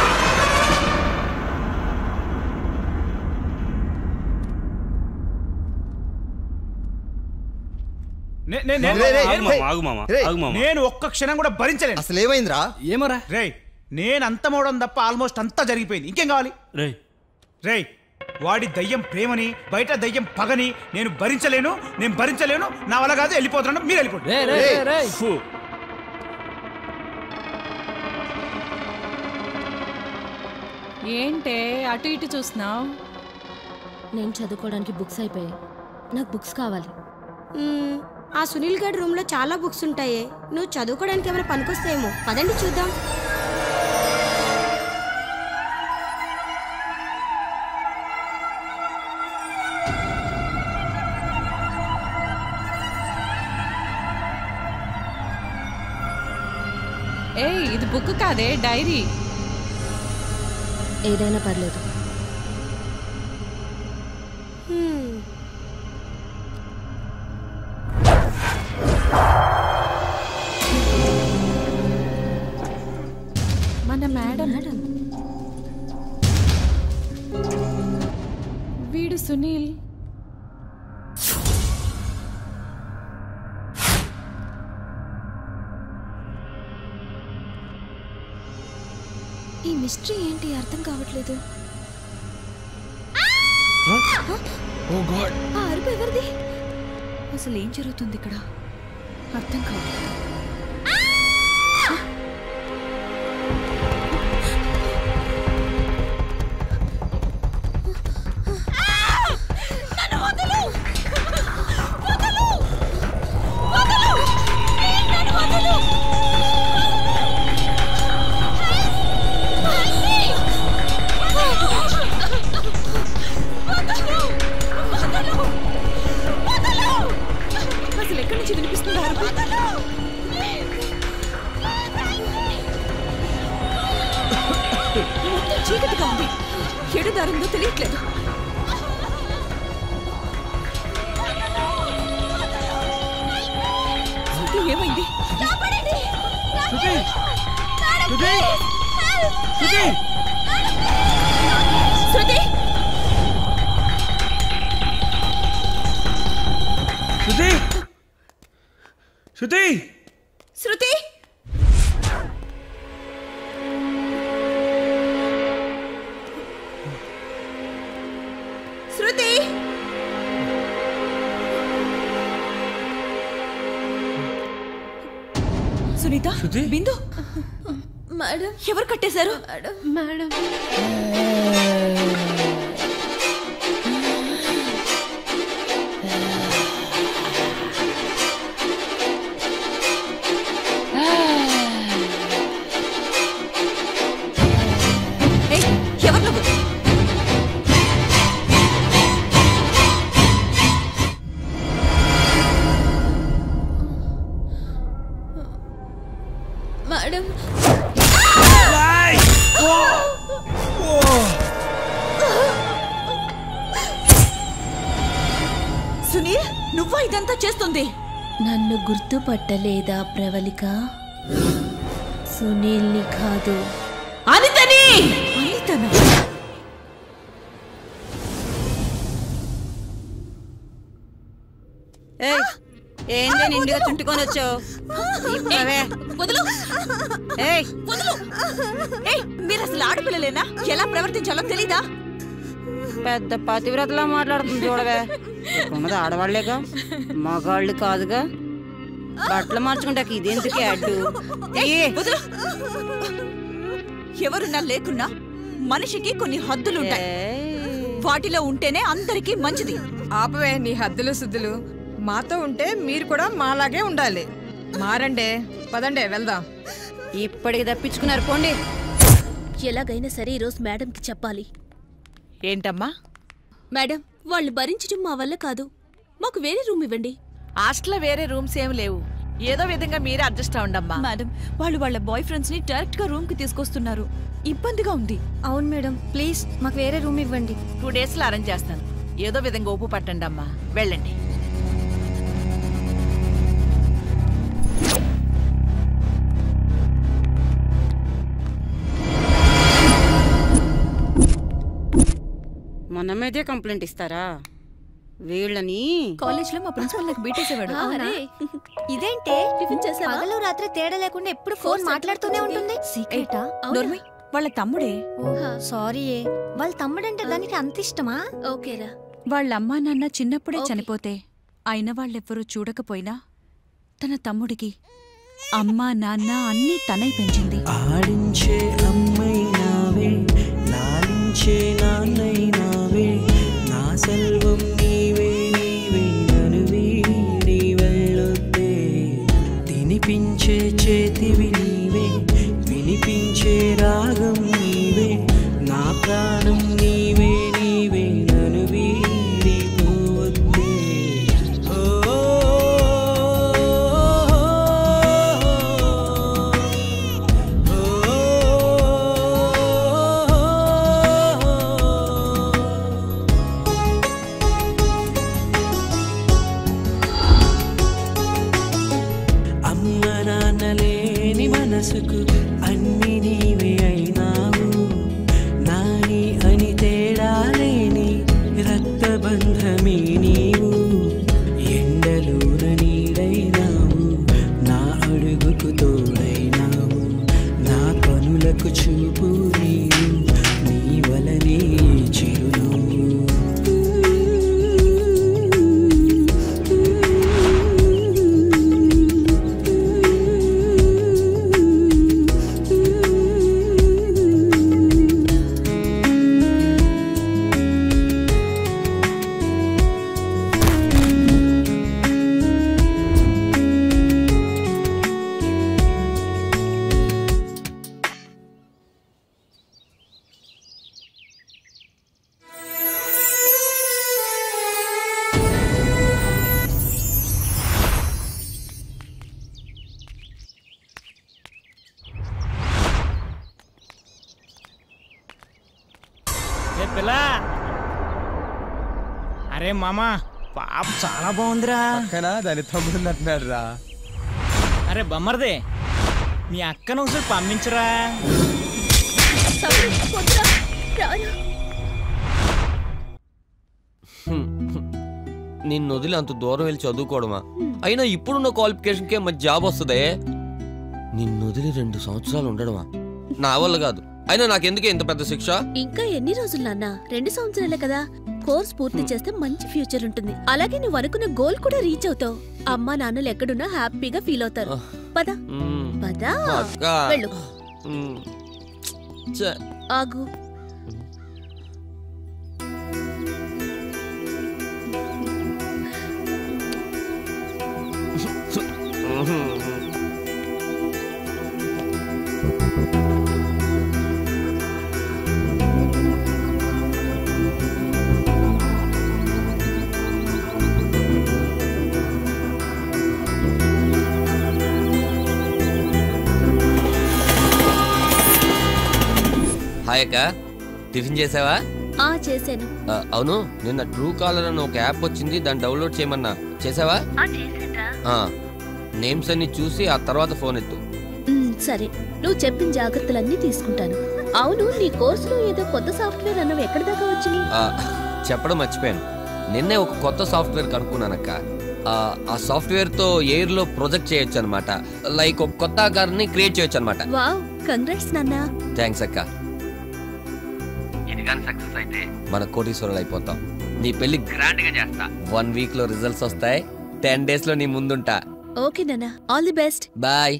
నేను ఒక్క క్షణం కూడా భరించలేను. అసలు ఏమైందిరా? ఏమరా రే, నేను అంతమవడం తప్ప ఆల్మోస్ట్ అంతా జరిగిపోయింది. ఇంకేం కావాలి? రే రే, వాడి దయ్యం ప్రేమని, బయట దయ్యం పగని నేను భరించలేను. నా వల్ల కాదు, వెళ్ళిపోతున్నాను. మీరు వెళ్ళిపోండి. ఏంటే అటు ఇటు చూస్తున్నావు? నేను చదువుకోవడానికి బుక్స్ అయిపోయాయి, నాకు బుక్స్ కావాలి. ఆ సునీల్ గడ్ రూమ్ లో చాలా బుక్స్ ఉంటాయే, నువ్వు చదువుకోవడానికి ఏమైనా పనికొస్తాయేమో. పదండి చూద్దాం. ఇది బుక్ కాదే, డైరీ. ఏదైనా పర్లేదు. మన మేడం. వీడు సునీల్. ఈ మిస్టరీ ఏంటి అర్థం కావట్లేదు. ఆ అరుపు ఎవరిది? అసలు ఏం జరుగుతుంది ఇక్కడ? అర్థం కావట్లేదు. అసలు ఎక్కడి నుంచి వినిపిస్తుంది అరుపు? మొత్తం చీకటిగా ఉంది, ఎడు దారిందో తెలియట్లేదు. ఏమైంది? శృతి! శృతి! శృతి! శృతి! శృతి! సునీత, బిందు, మేడం. ఎవరు కట్టేశారు? మేడం. ఎవరు నువ్వు? మేడం. చేస్తుంది? నన్ను గుర్తుపట్టలేదా ప్రవళిక? సునీల్ని కాదు, అనితని. అనితనా? ఏంటి నిండుగా చుట్టుకొని వచ్చావు? మీరు అసలు ఆడపిల్లలేనా? ఎలా ప్రవర్తించాలో తెలీదా? పెద్ద పతివ్రతలా మాట్లాడుతుంది చూడవే. ఉన్నది ఆడవాళ్లేగా, మగాళ్ళు కాదుగా. బట్టలు మార్చుకుంటా ఇదెందుకే అడ్డు? ఎవరున్నా లేకున్నా మనిషికి కొన్ని హద్దులుంటాయి. వాటిలో ఉంటేనే అందరికీ మంచిది. ఆపవే నీ హద్దులు శుద్ధులు. మాతో ఉంటే మీరు కూడా మాలాగే ఉండాలి. మారండే, పదండే వెళ్దాం. ఇప్పటికి తప్పించుకున్నారు పోండి. ఎలాగైనా సరే ఈరోజు మేడంకి చెప్పాలి. ఏంటమ్మా? మేడం, వాళ్ళు భరించడం మా వల్ల కాదు. మాకు వేరే రూమ్ ఇవ్వండి. హాస్టల్లో వేరే రూమ్స్ ఏం లేవు. ఏదో విధంగా మీరే అడ్జస్ట్ అవ్వండమ్మా. మేడం, వాళ్ళు వాళ్ళ బాయ్ ఫ్రెండ్స్ ని డైరెక్ట్ గా రూమ్ కి తీసుకొస్తున్నారు. ఇబ్బందిగా ఉంది. అవును మేడం, ప్లీజ్ మాకు వేరే రూమ్ ఇవ్వండి. 2 days లో అరేంజ్ చేస్తాను. ఏదో విధంగా ఒప్పు పట్టండి అమ్మా. వెళ్ళండి. మన మీదే కంప్లైంట్ ఇస్తారా? వీళ్ళని కాలేజ్ లో మా ప్రిన్సిపల్ నాకు బీటేసేవాడు. ఇదేంటే టిఫిన్ చేసావా? పగలు రాత్రి తేడా లేకుండా ఎప్పుడు ఫోన్ మాట్లాడుతూనే ఉంటుంది. సీక్రెటా? నోర్మై, వాళ్ళ తమ్ముడే. సారీ, వాళ్ళ తమ్ముడంటే దానికి అంత ఇష్టమా? ఓకేరా. వాళ్ళ అమ్మా నాన్న చిన్నప్పుడే చనిపోతే అయిన వాళ్ళెవ్వరూ చూడకపోయినా తన తమ్ముడికి అమ్మా నాన్న అన్నీ తనై పెంచింది. ఆడించే అమ్మైనావే, లాలించే నాన్నైనావే, నా సెల్వం నీవే నీవే, నన్ను వీడి వెళ్ళొద్దే. తినిపించే చేతివి నీవే, వినిపించే రాగం నీవే, నా ప్రాణం నీవే నీవే, నన్ను వీడి పోవద్దే. అమ్మ నాన్నలేని మనసుకు అన్ని నీవే అయినావు, నాని అని తేడా లేని రక్తబంధమే నీవు. ఎండలోన నీడైనావు, నా అడుగుకు తోడైనావు, నా కనులకు చూపు నీవు, నీ వలనే చిరునవ్వు. పిల్ల, అరే మామా, పాప చాలా బాగుందిరా. దాని తమ్ముడు అంటున్నాడు రా. అరే బొమ్మర్దే, మీ అక్కను ఒకసారి పంపించరా. నిన్ను వదిలి అంత దూరం వెళ్ళి చదువుకోవడమా? అయినా ఇప్పుడున్న క్వాలిఫికేషన్కే మంచి జాబ్ వస్తుందే. నిన్ను వదిలి 2 సంవత్సరాలు ఉండడమా? నా వల్ల కాదు. అయినా నాకెందుకే ఇంత పెద్ద శిక్ష? ఇంకా ఎన్ని రోజులు నాన్న? 2 సంవత్సరాలే కదా. కోర్స్ పూర్తి చేస్తే మంచి ఫ్యూచర్ ఉంటుంది. అలాగే నువ్వు అనుకున్న గోల్ కూడా రీచ్ అవుతావు. అమ్మా నాన్నలు ఎక్కడున్నా హ్యాపీగా ఫీల్ అవుతారు. పద పద, వెళ్ళు. ఆగు. హాయ్ అక్క, టిఫిన్ చేసావా? చేశాను. అవును, నిన్న ట్రూ కాలర్ అని ఒక యాప్ వచ్చింది, దాన్ని డౌన్లోడ్ చేయమన్నా. చేసావా? నేమ్స్ అన్ని చూసి ఆ తర్వాత ఫోన్ ఎత్తు. సరే, నువ్వు చెప్పిన జాగ్రత్తలన్నీ తీసుకుంటాను. అవును, నీ కోర్సులో ఏదో కొత్త సాఫ్ట్వేర్ అన్నవి ఎక్కడి దాకా వచ్చినాయి? చెప్పడం మర్చిపోయాను. నిన్నే ఒక కొత్త సాఫ్ట్వేర్ కనుక్కున్నానక్క. ఆ సాఫ్ట్వేర్ తో ఎయిర్ లో ప్రొజెక్ట్ చేయొచ్చు అనమాట. లైక్ ఒక కొత్త ఆకారాన్ని క్రియేట్ చేయొచ్చు అనమాట. వావ్, కంగ్రాట్స్ నాన్న. థ్యాంక్స్ అక్క. ఇది కానీ సక్సెస్ అయితే మన కోటీశ్వరులు అయిపోతాం. నీ పెళ్లి గ్రాండ్ గా చేస్తా. 1 వీక్ లో రిజల్ట్స్ వస్తాయి. 10 డేస్ లో నీ ముందుంటా. ఓకే నాన్న, all the best. Bye.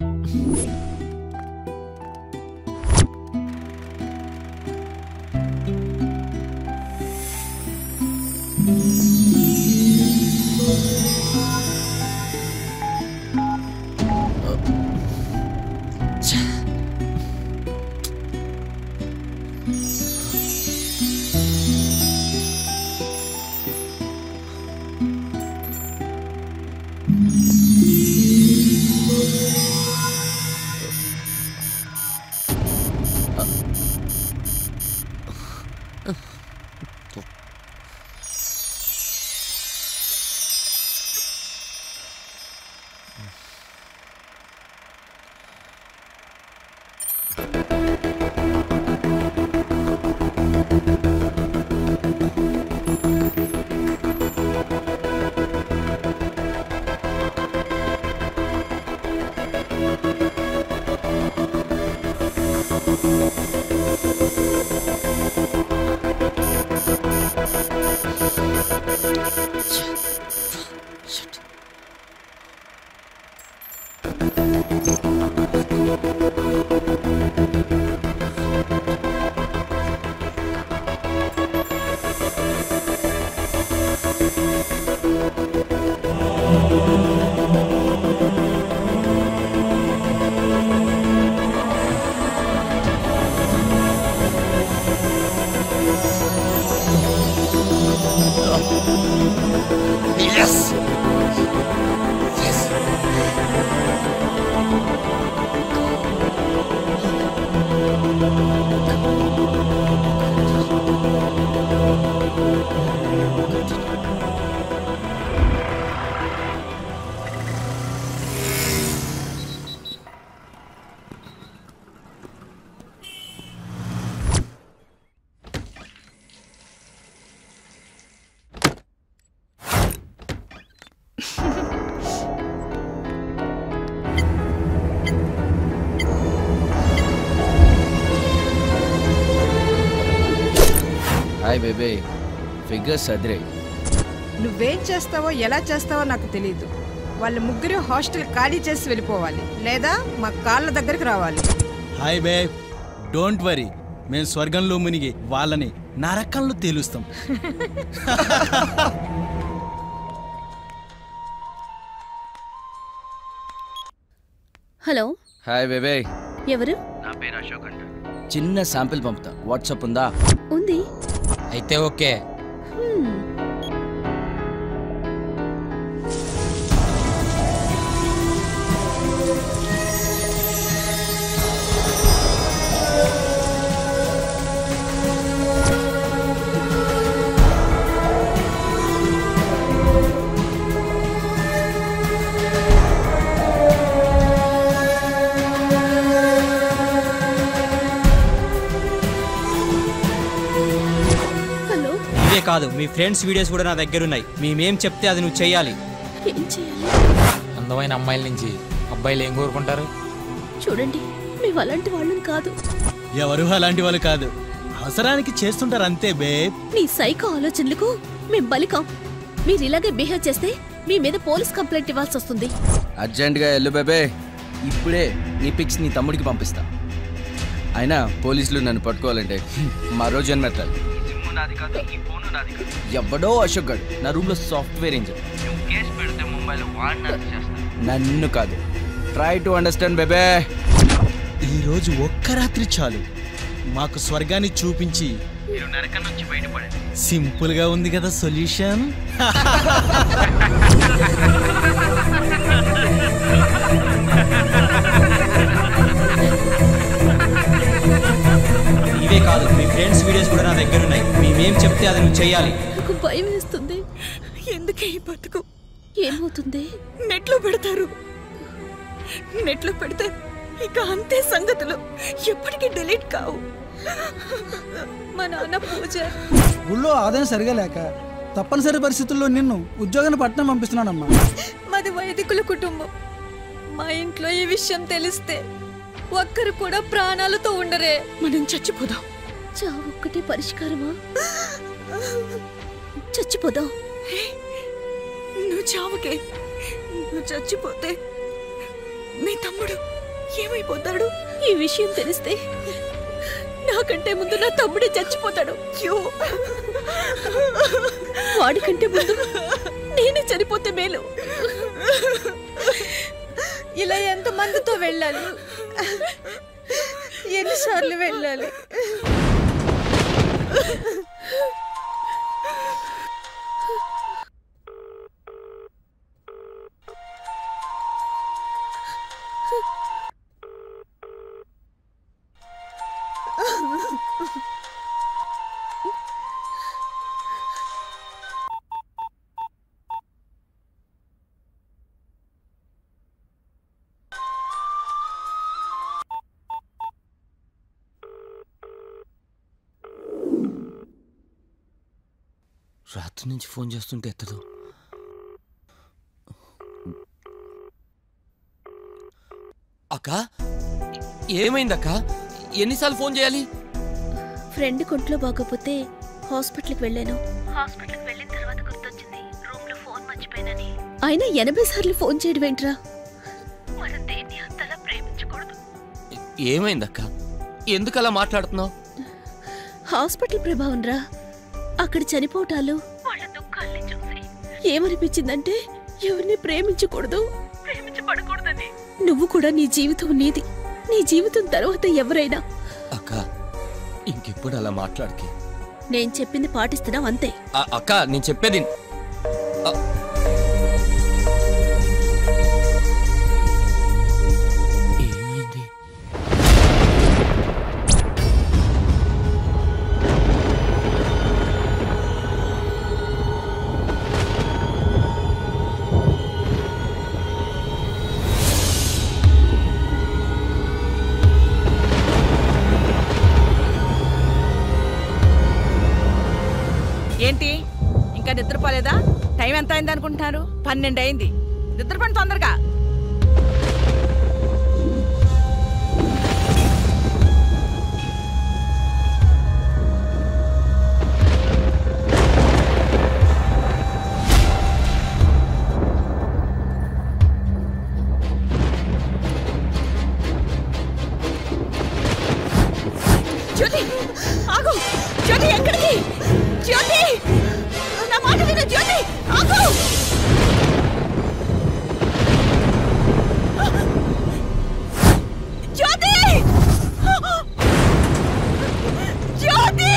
Yes! Yes! Hi baby, figures అదిరే. నువ్వేం చేస్తావో ఎలా చేస్తావో నాకు తెలియదు. వాళ్ళు ముగ్గురు హాస్టల్ ఖాళీ చేసి వెళ్ళిపోవాలి, లేదా మా కాళ్ళ దగ్గరికి రావాలి. హాయ్ బేబ్, డోంట్ వరీ, మేము స్వర్గంలో మునిగి వాళ్ళని నరకంలో తేలుస్తాం. హలో. Hi baby. ఎవరు? నా పేరు అశోక్ అంట. చిన్న శాంపిల్ పంపుతా. వాట్సాప్ ఉందా? ఉంది. అయితే ఓకే. కాదు, మీ ఫ్రెండ్స్ వీడియోస్ కూడా నా దగ్గర ఉన్నాయి. మేమేం చెప్తే అది నువ్వు చెయ్యాలి. అందమైన అమ్మాయిల నుంచి అబ్బాయిలు ఏం కోరుకుంటారు? చూడండి, మేము అలాంటి వాళ్ళం కాదు. ఎవరు అలాంటి వాళ్ళు కాదు, అవసరానికి చేస్తుంటారు అంతే బేబ్. నీ సైకో ఆలోచనలకు మేం బలికాం. మీరు ఇలాగే బిహేవ్ చేస్తే మీ మీద పోలీస్ కంప్లైంట్ ఇవ్వాల్సి వస్తుంది. అర్జెంట్గా వెళ్ళు బేబే. ఇప్పుడే నీ పిక్స్ నీ తమ్ముడికి పంపిస్తా. అయినా పోలీసులు నన్ను పట్టుకోవాలంటే మరో జన్మెత్తాలి. ఎవడో అశోక్ గడ్ నా రూమ్ లో సాఫ్ట్వేర్ ఇంజన్. నన్ను కాదు, ట్రై టు అండర్స్టాండ్ బేబే. ఈ రోజు ఒక్క రాత్రి చాలు మాకు స్వర్గాన్ని చూపించి నరకం నుంచి బయటపడే. సింపుల్ గా ఉంది కదా సొల్యూషన్. ఇవే కాదు, మీ ఫ్రెండ్స్ వీడియోస్ కూడా నా దగ్గర ఉన్నాయి. మేమేం చెప్తే అది నువ్వు చెయ్యాలి. నాకు భయం వేస్తుంది. ఎందుకే ఈ బతుకు? ఏమవుతుంది? నెట్లో పెడతారు. నెట్లో పెడితే ఇక అంతే సంగతులు, ఎప్పటికీ డిలీట్ కావు. మా నాన్న పూజారి. ఊళ్ళో ఆదాయం సరిగా లేక తప్పనిసరి పరిస్థితుల్లో నిన్ను ఉద్యోగాన్ని పట్టణం పంపిస్తున్నానమ్మా. మాది వైదికుల కుటుంబం. మా ఇంట్లో ఈ విషయం తెలిస్తే ఒక్కరు కూడా ప్రాణాలతో ఉండరే. మనం చచ్చిపోదాం. చావు ఒక్కటే పరిష్కారమా? చచ్చిపోదాం. నువ్వు చావుకే. నువ్వు చచ్చిపోతే మీ తమ్ముడు ఏమైపోతాడు? ఈ విషయం తెలిస్తే నాకంటే ముందు నా తమ్ముడే చచ్చిపోతాడు. వాడికంటే ముందు నేనే చనిపోతే మేలు. ఇలా ఎంతమందితో వెళ్ళాలి? ఎన్నిసార్లు వెళ్ళాలి? రాత్రి నుంచి ఫోన్ చేస్తుంటే ఎత్తదు. అక్క ఏమైందక్క? ఎన్నిసార్లు ఫోన్ చేయాలి? ఫ్రెండ్ కొంట్లో బాగోపోతే హాస్పిటల్కి వెళ్ళాను. హాస్పిటల్కి వెళ్ళిన తర్వాత గుర్తొచ్చింది రూమ్ లో ఫోన్ మర్చిపోయానని. అయినా 80 సార్లు ఫోన్ చేయడం ఏంట్రా? మనం దేన్ని అంతలా ప్రేమించకూడదు. ఏమైందక్క? ఎందుకు అలా మాట్లాడుతున్నావు? హాస్పిటల్ ప్రభావం రా. అక్కడ చనిపోవటాలు, వాళ్ళ దుఃఖాల్ని చూసి ఏమనిపించిందంటే ఎవరిని ప్రేమించకూడదు, ప్రేమించబడకూడదని. నువ్వు కూడా నీ జీవితం నీది. నీ జీవితం తర్వాత ఎవరైనా. అక్క ఇంకెప్పుడు అలా మాట్లాడకే. నేను చెప్పింది పాటిస్తున్నావు అంతే. అక్క నేను చెప్పేది ఏంటి ఇంకా నిద్రపోలేదా? టైం ఎంత అయింది అనుకుంటున్నారు? 12 అయింది. నిద్రపండి తొందరగా. జ్యోతి ఆగు. జ్యోతి ఎక్కడికి? జ్యోతి నా మాట విను. జ్యోతి ఆగు. జ్యోతి జ్యోతి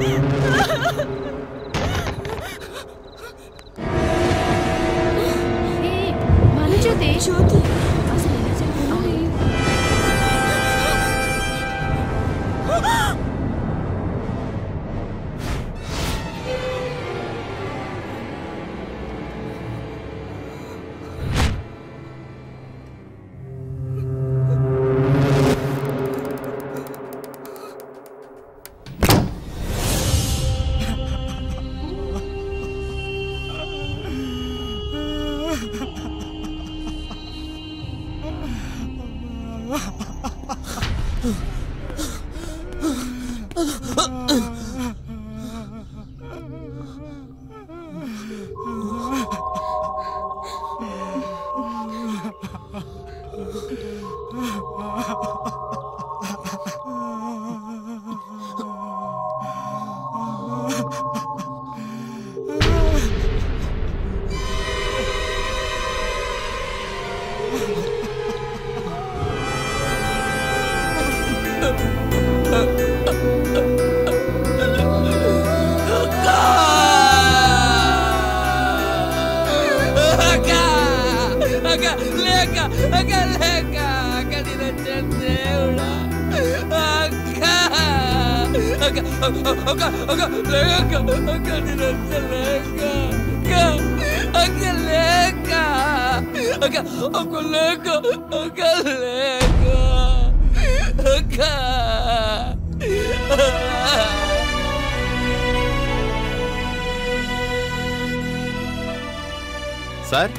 మన జ్యోతి జ్యోతి అసలు ఎలా జరిగింది? లేక అక్క ఒక లేక ఒక లేక అక్క సార్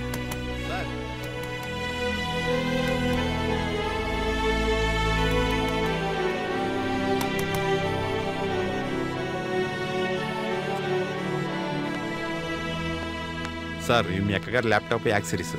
సార్ మీ అక్కగారి ల్యాప్టాప్ యాక్సెసరీస్.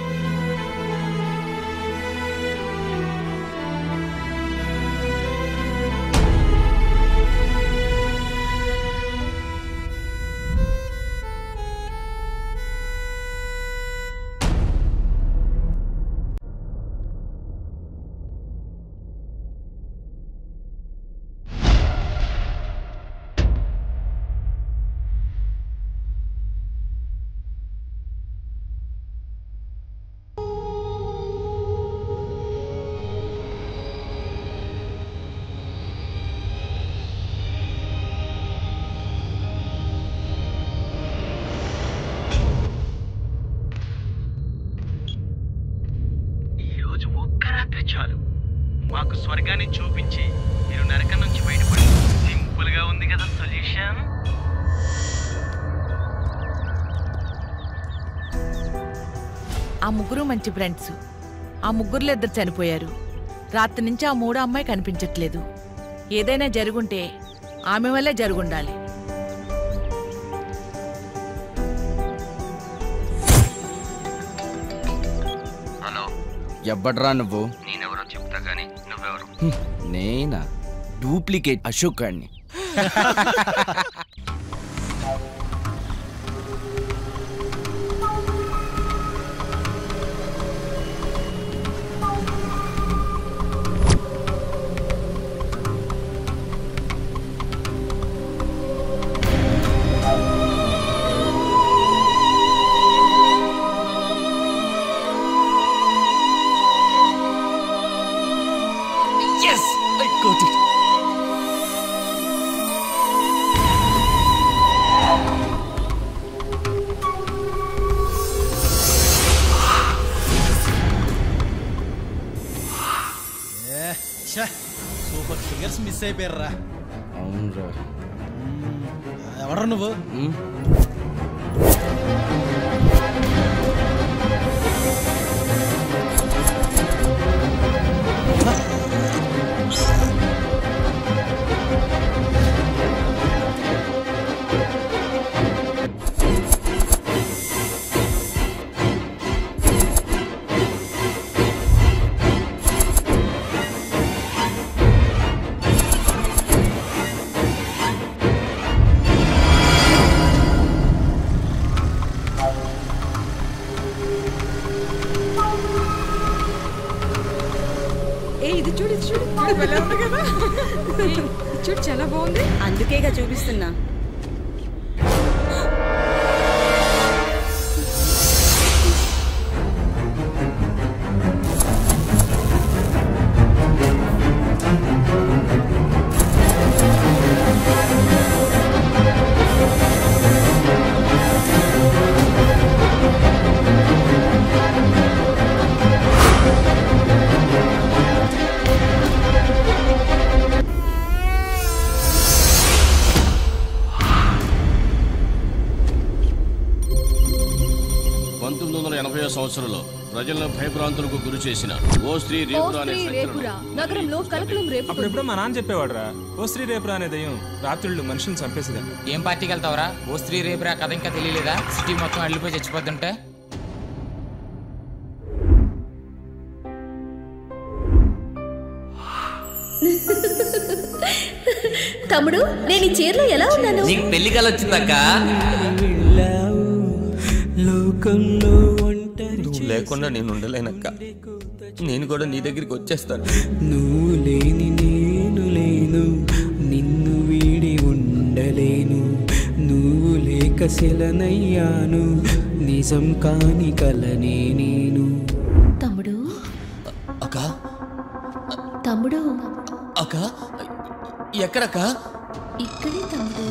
చాలు మాకు స్వర్గాన్ని చూపించి మీరు నరకం నుంచి బయటపడి. సింపుల్ గా ఉంది కదా సొల్యూషన్. ఆ ముగ్గురు మంచి ఫ్రెండ్స్. ఆ ముగ్గురులో 2 చనిపోయారు. రాత్రి నుంచి ఆ 3వ అమ్మాయి కనిపించట్లేదు. ఏదైనా జరుగుంటే ఆమె వల్లే జరుగుండాలి. ఎవ్వడ్రా నువ్వు? నేనెవరో చెప్తా గానీ నువ్వెవరు? నేనా? డూప్లికేట్ అశోక్ గాడిని. సూపర్ ఫిగర్స్ మిస్ అయిపోయారా? అవునరా. ఎవరు నువ్వు? ఇది చూడు చూడు చాలా బాగుంది. అందుకేగా చూపిస్తున్నా. సంవత్సరంలో ప్రజలను భయభ్రాంతులకు గురి చేసిన ఓ స్త్రీ రేపురా అనే నగరంలో కలకలం రేపు. అప్పుడెప్పుడు మా నాన్న చెప్పేవాడురా, ఓ స్త్రీ రేపురా అనే దయ్యం రాత్రుళ్ళు మనుషులను చంపేసేదని. ఏం పార్టీకి వెళ్తావరా? ఓ స్త్రీ రేపురా కథ ఇంకా తెలియలేదా? సిటీ మొత్తం అల్లిపోయి చచ్చిపోతుంటే. తమ్ముడు, నేను ఈ చీరలో ఎలా ఉన్నాను? నీకు పెళ్లి కల వచ్చిందక్క. నువ్వు లేకుండా నేను ఉండలేనక్క. నేను కూడా నీ దగ్గరికి వచ్చేస్తాను. నువ్వు లేని నేను లేను, నిన్ను వీడి ఉండలేను. నువ్వు లేక శిలనయ్యాను, నిజం కాని కలనే నేను. తమ్ముడు అక్క, తమ్ముడు అక్క ఎక్కడక్క? ఇక్కడే తమ్ముడు.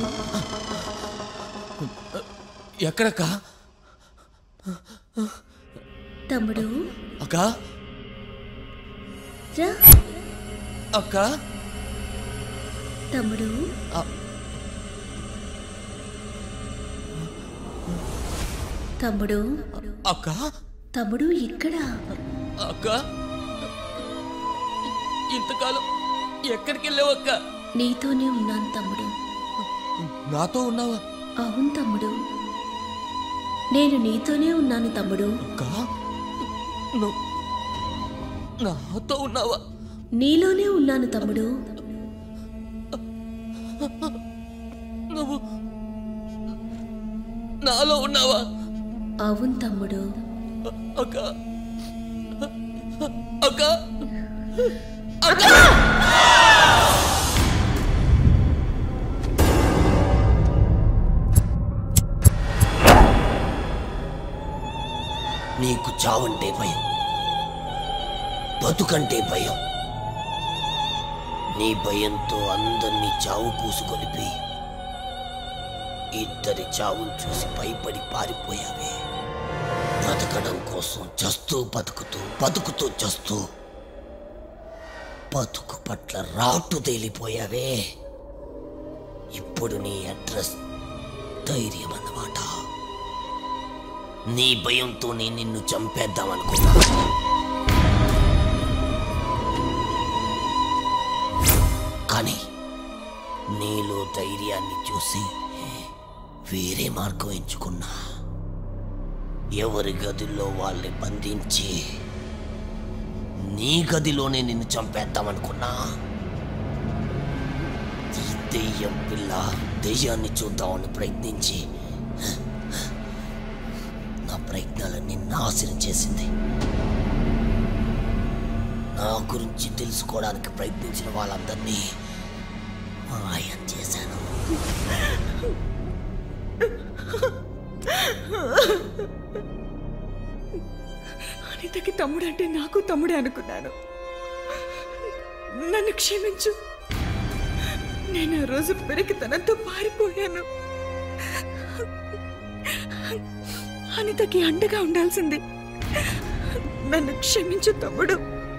ఎక్కడక్క? తమ్ముడు అక్క రా అక్క తమ్ముడు తమ్ముడు అక్క తమ్ముడు ఇక్కడ అక్క ఇంతకాలం ఎక్కడికి వెళ్ళావు అక్క? నీతోనే ఉన్నాను తమ్ముడు. నాతో ఉన్నావా? అవును తమ్ముడు, నేను నీతోనే ఉన్నాను తమ్ముడు. నాతో ఉన్నావా? నీలోనే ఉన్నాను తమ్ముడు. నువ్వు నాలో ఉన్నావా? అవును తమ్ముడు. అక్క అక్క అక్క నీకు చావంటే భయం, బతుకంటే భయం. నీ భయంతో అందరినీ చావు పూసుకొలిపి ఇద్దరి చావును చూసి భయపడి పారిపోయావే. బ్రతకడం కోసం చస్తూ బతుకుతూ, బతుకుతూ చస్తూ బతుకు పట్ల రాటు తేలిపోయావే. ఇప్పుడు నీ అడ్రస్ ధైర్యం అన్నమాట. నీ భయంతో నేను నిన్ను చంపేద్దామనుకున్నా. కానీ నీలో ధైర్యాన్ని చూసి వేరే మార్గం ఎంచుకున్నా. ఎవరి గదిలో వాళ్ళని బంధించి నీ గదిలోనే నిన్ను చంపేద్దామనుకున్నా. ఈ దెయ్యం పిల్ల దెయ్యాన్ని చూద్దామని ప్రయత్నించి నా ప్రయత్నాలన్నీ నాశనం చేసింది. నా గురించి తెలుసుకోవడానికి ప్రయత్నించిన వాళ్ళందరినీ మాయం చేశాను. అనితకి తమ్ముడంటే నాకు తమ్ముడే అనుకున్నాను. నన్ను క్షమించు. నేను ఆ రోజు పెరిగితనంతో పారిపోయాను. అనితకి అండగా ఉండాల్సింది. నన్ను క్షమించు తమ్ముడు.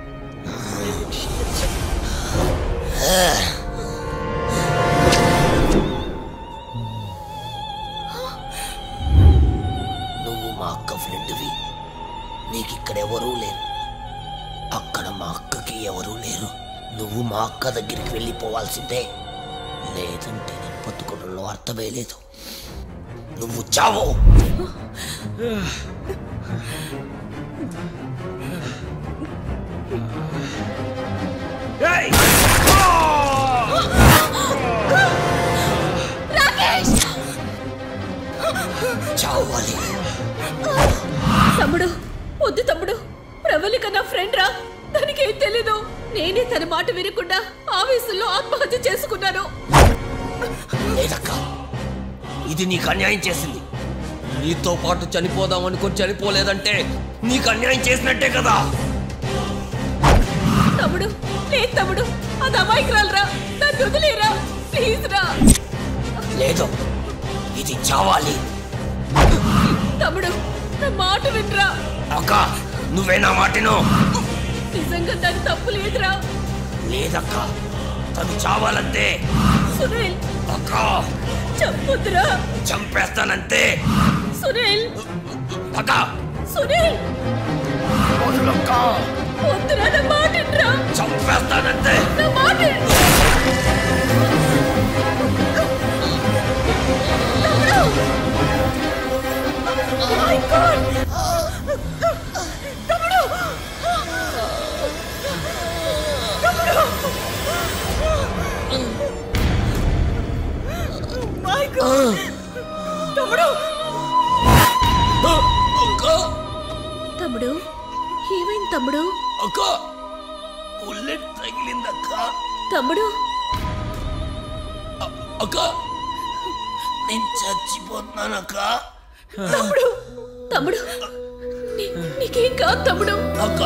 నువ్వు మా అక్క ఫ్రెండ్వి. నీకు ఇక్కడ ఎవరూ లేరు, అక్కడ మా అక్కకి ఎవరూ లేరు. నువ్వు మా అక్క దగ్గరికి వెళ్ళిపోవాల్సిందే, లేదంటే నేను బతుకోవడంలో అర్థమే లేదు. నువ్వు చావు. చావాలి. తమ్ముడు వద్దు తమ్ముడు, ప్రవళిక నా ఫ్రెండ్ రా, తనకేం తెలీదు. నేనే తన మాట వినకుండా ఆవేశంలో ఆత్మహత్య చేసుకున్నాను. లేదక్క, ఇది నీకు అన్యాయం చేసింది. నీతో పాటు చనిపోదాం అనుకుని చనిపోలేదంటే నీకు అన్యాయం చేసినట్టే కదా. తమ్ముడు లేదు తమ్ముడు, అది అమాయకురాలు రా, నన్ను వదిలేరా ప్లీజ్ రా. లేదు, ఇది చావాలి. తమ్ముడు నా మాట వినరా. అక్క, నువ్వే నా మాటను. నిజంగా దాని తప్పు లేదురా. లేదక్క, తను చావాలంతే. సునీల్ అక్క, చంపొద్దురా. చంపేస్తానంతే. సునీల్ అక్క, సునీల్ వదులక్క. వద్దురా, నా మాట వినరా. చంపేస్తానంతే. నా మాట My God! తమ్ముడు! తమ్ముడు! My God! తమ్ముడు! తమ్ముడు ఏమైంది తమ్ముడు? అక్క, బుల్లెట్ తగిలిందక్క. తమ్ముడు అక్క, నేను చచ్చిపోతున్నానక్క. తమ్ముడు తమ్ముడు నీకేం కాదు తమ్ముడు. అక్క,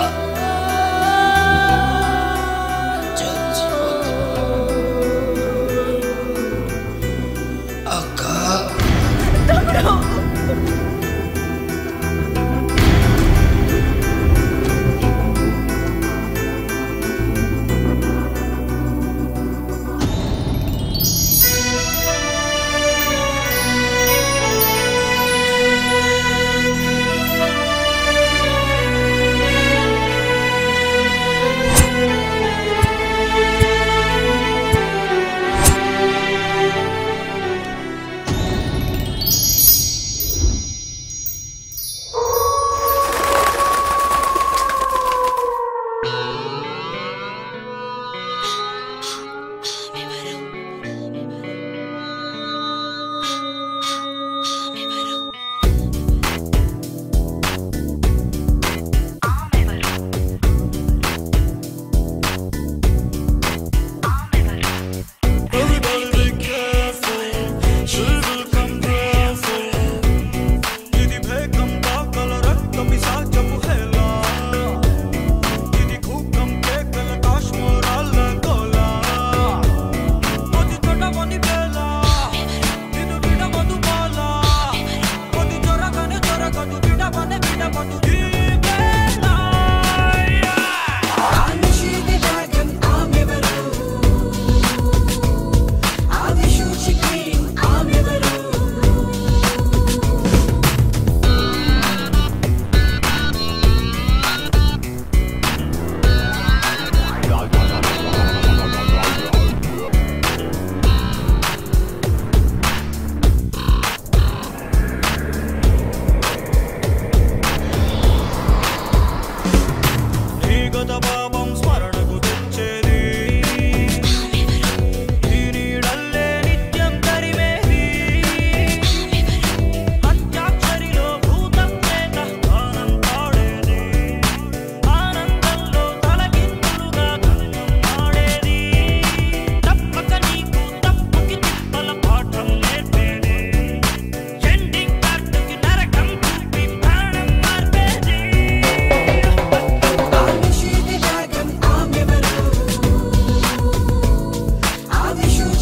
అక్క, తమ్ముడు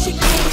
చిక్కే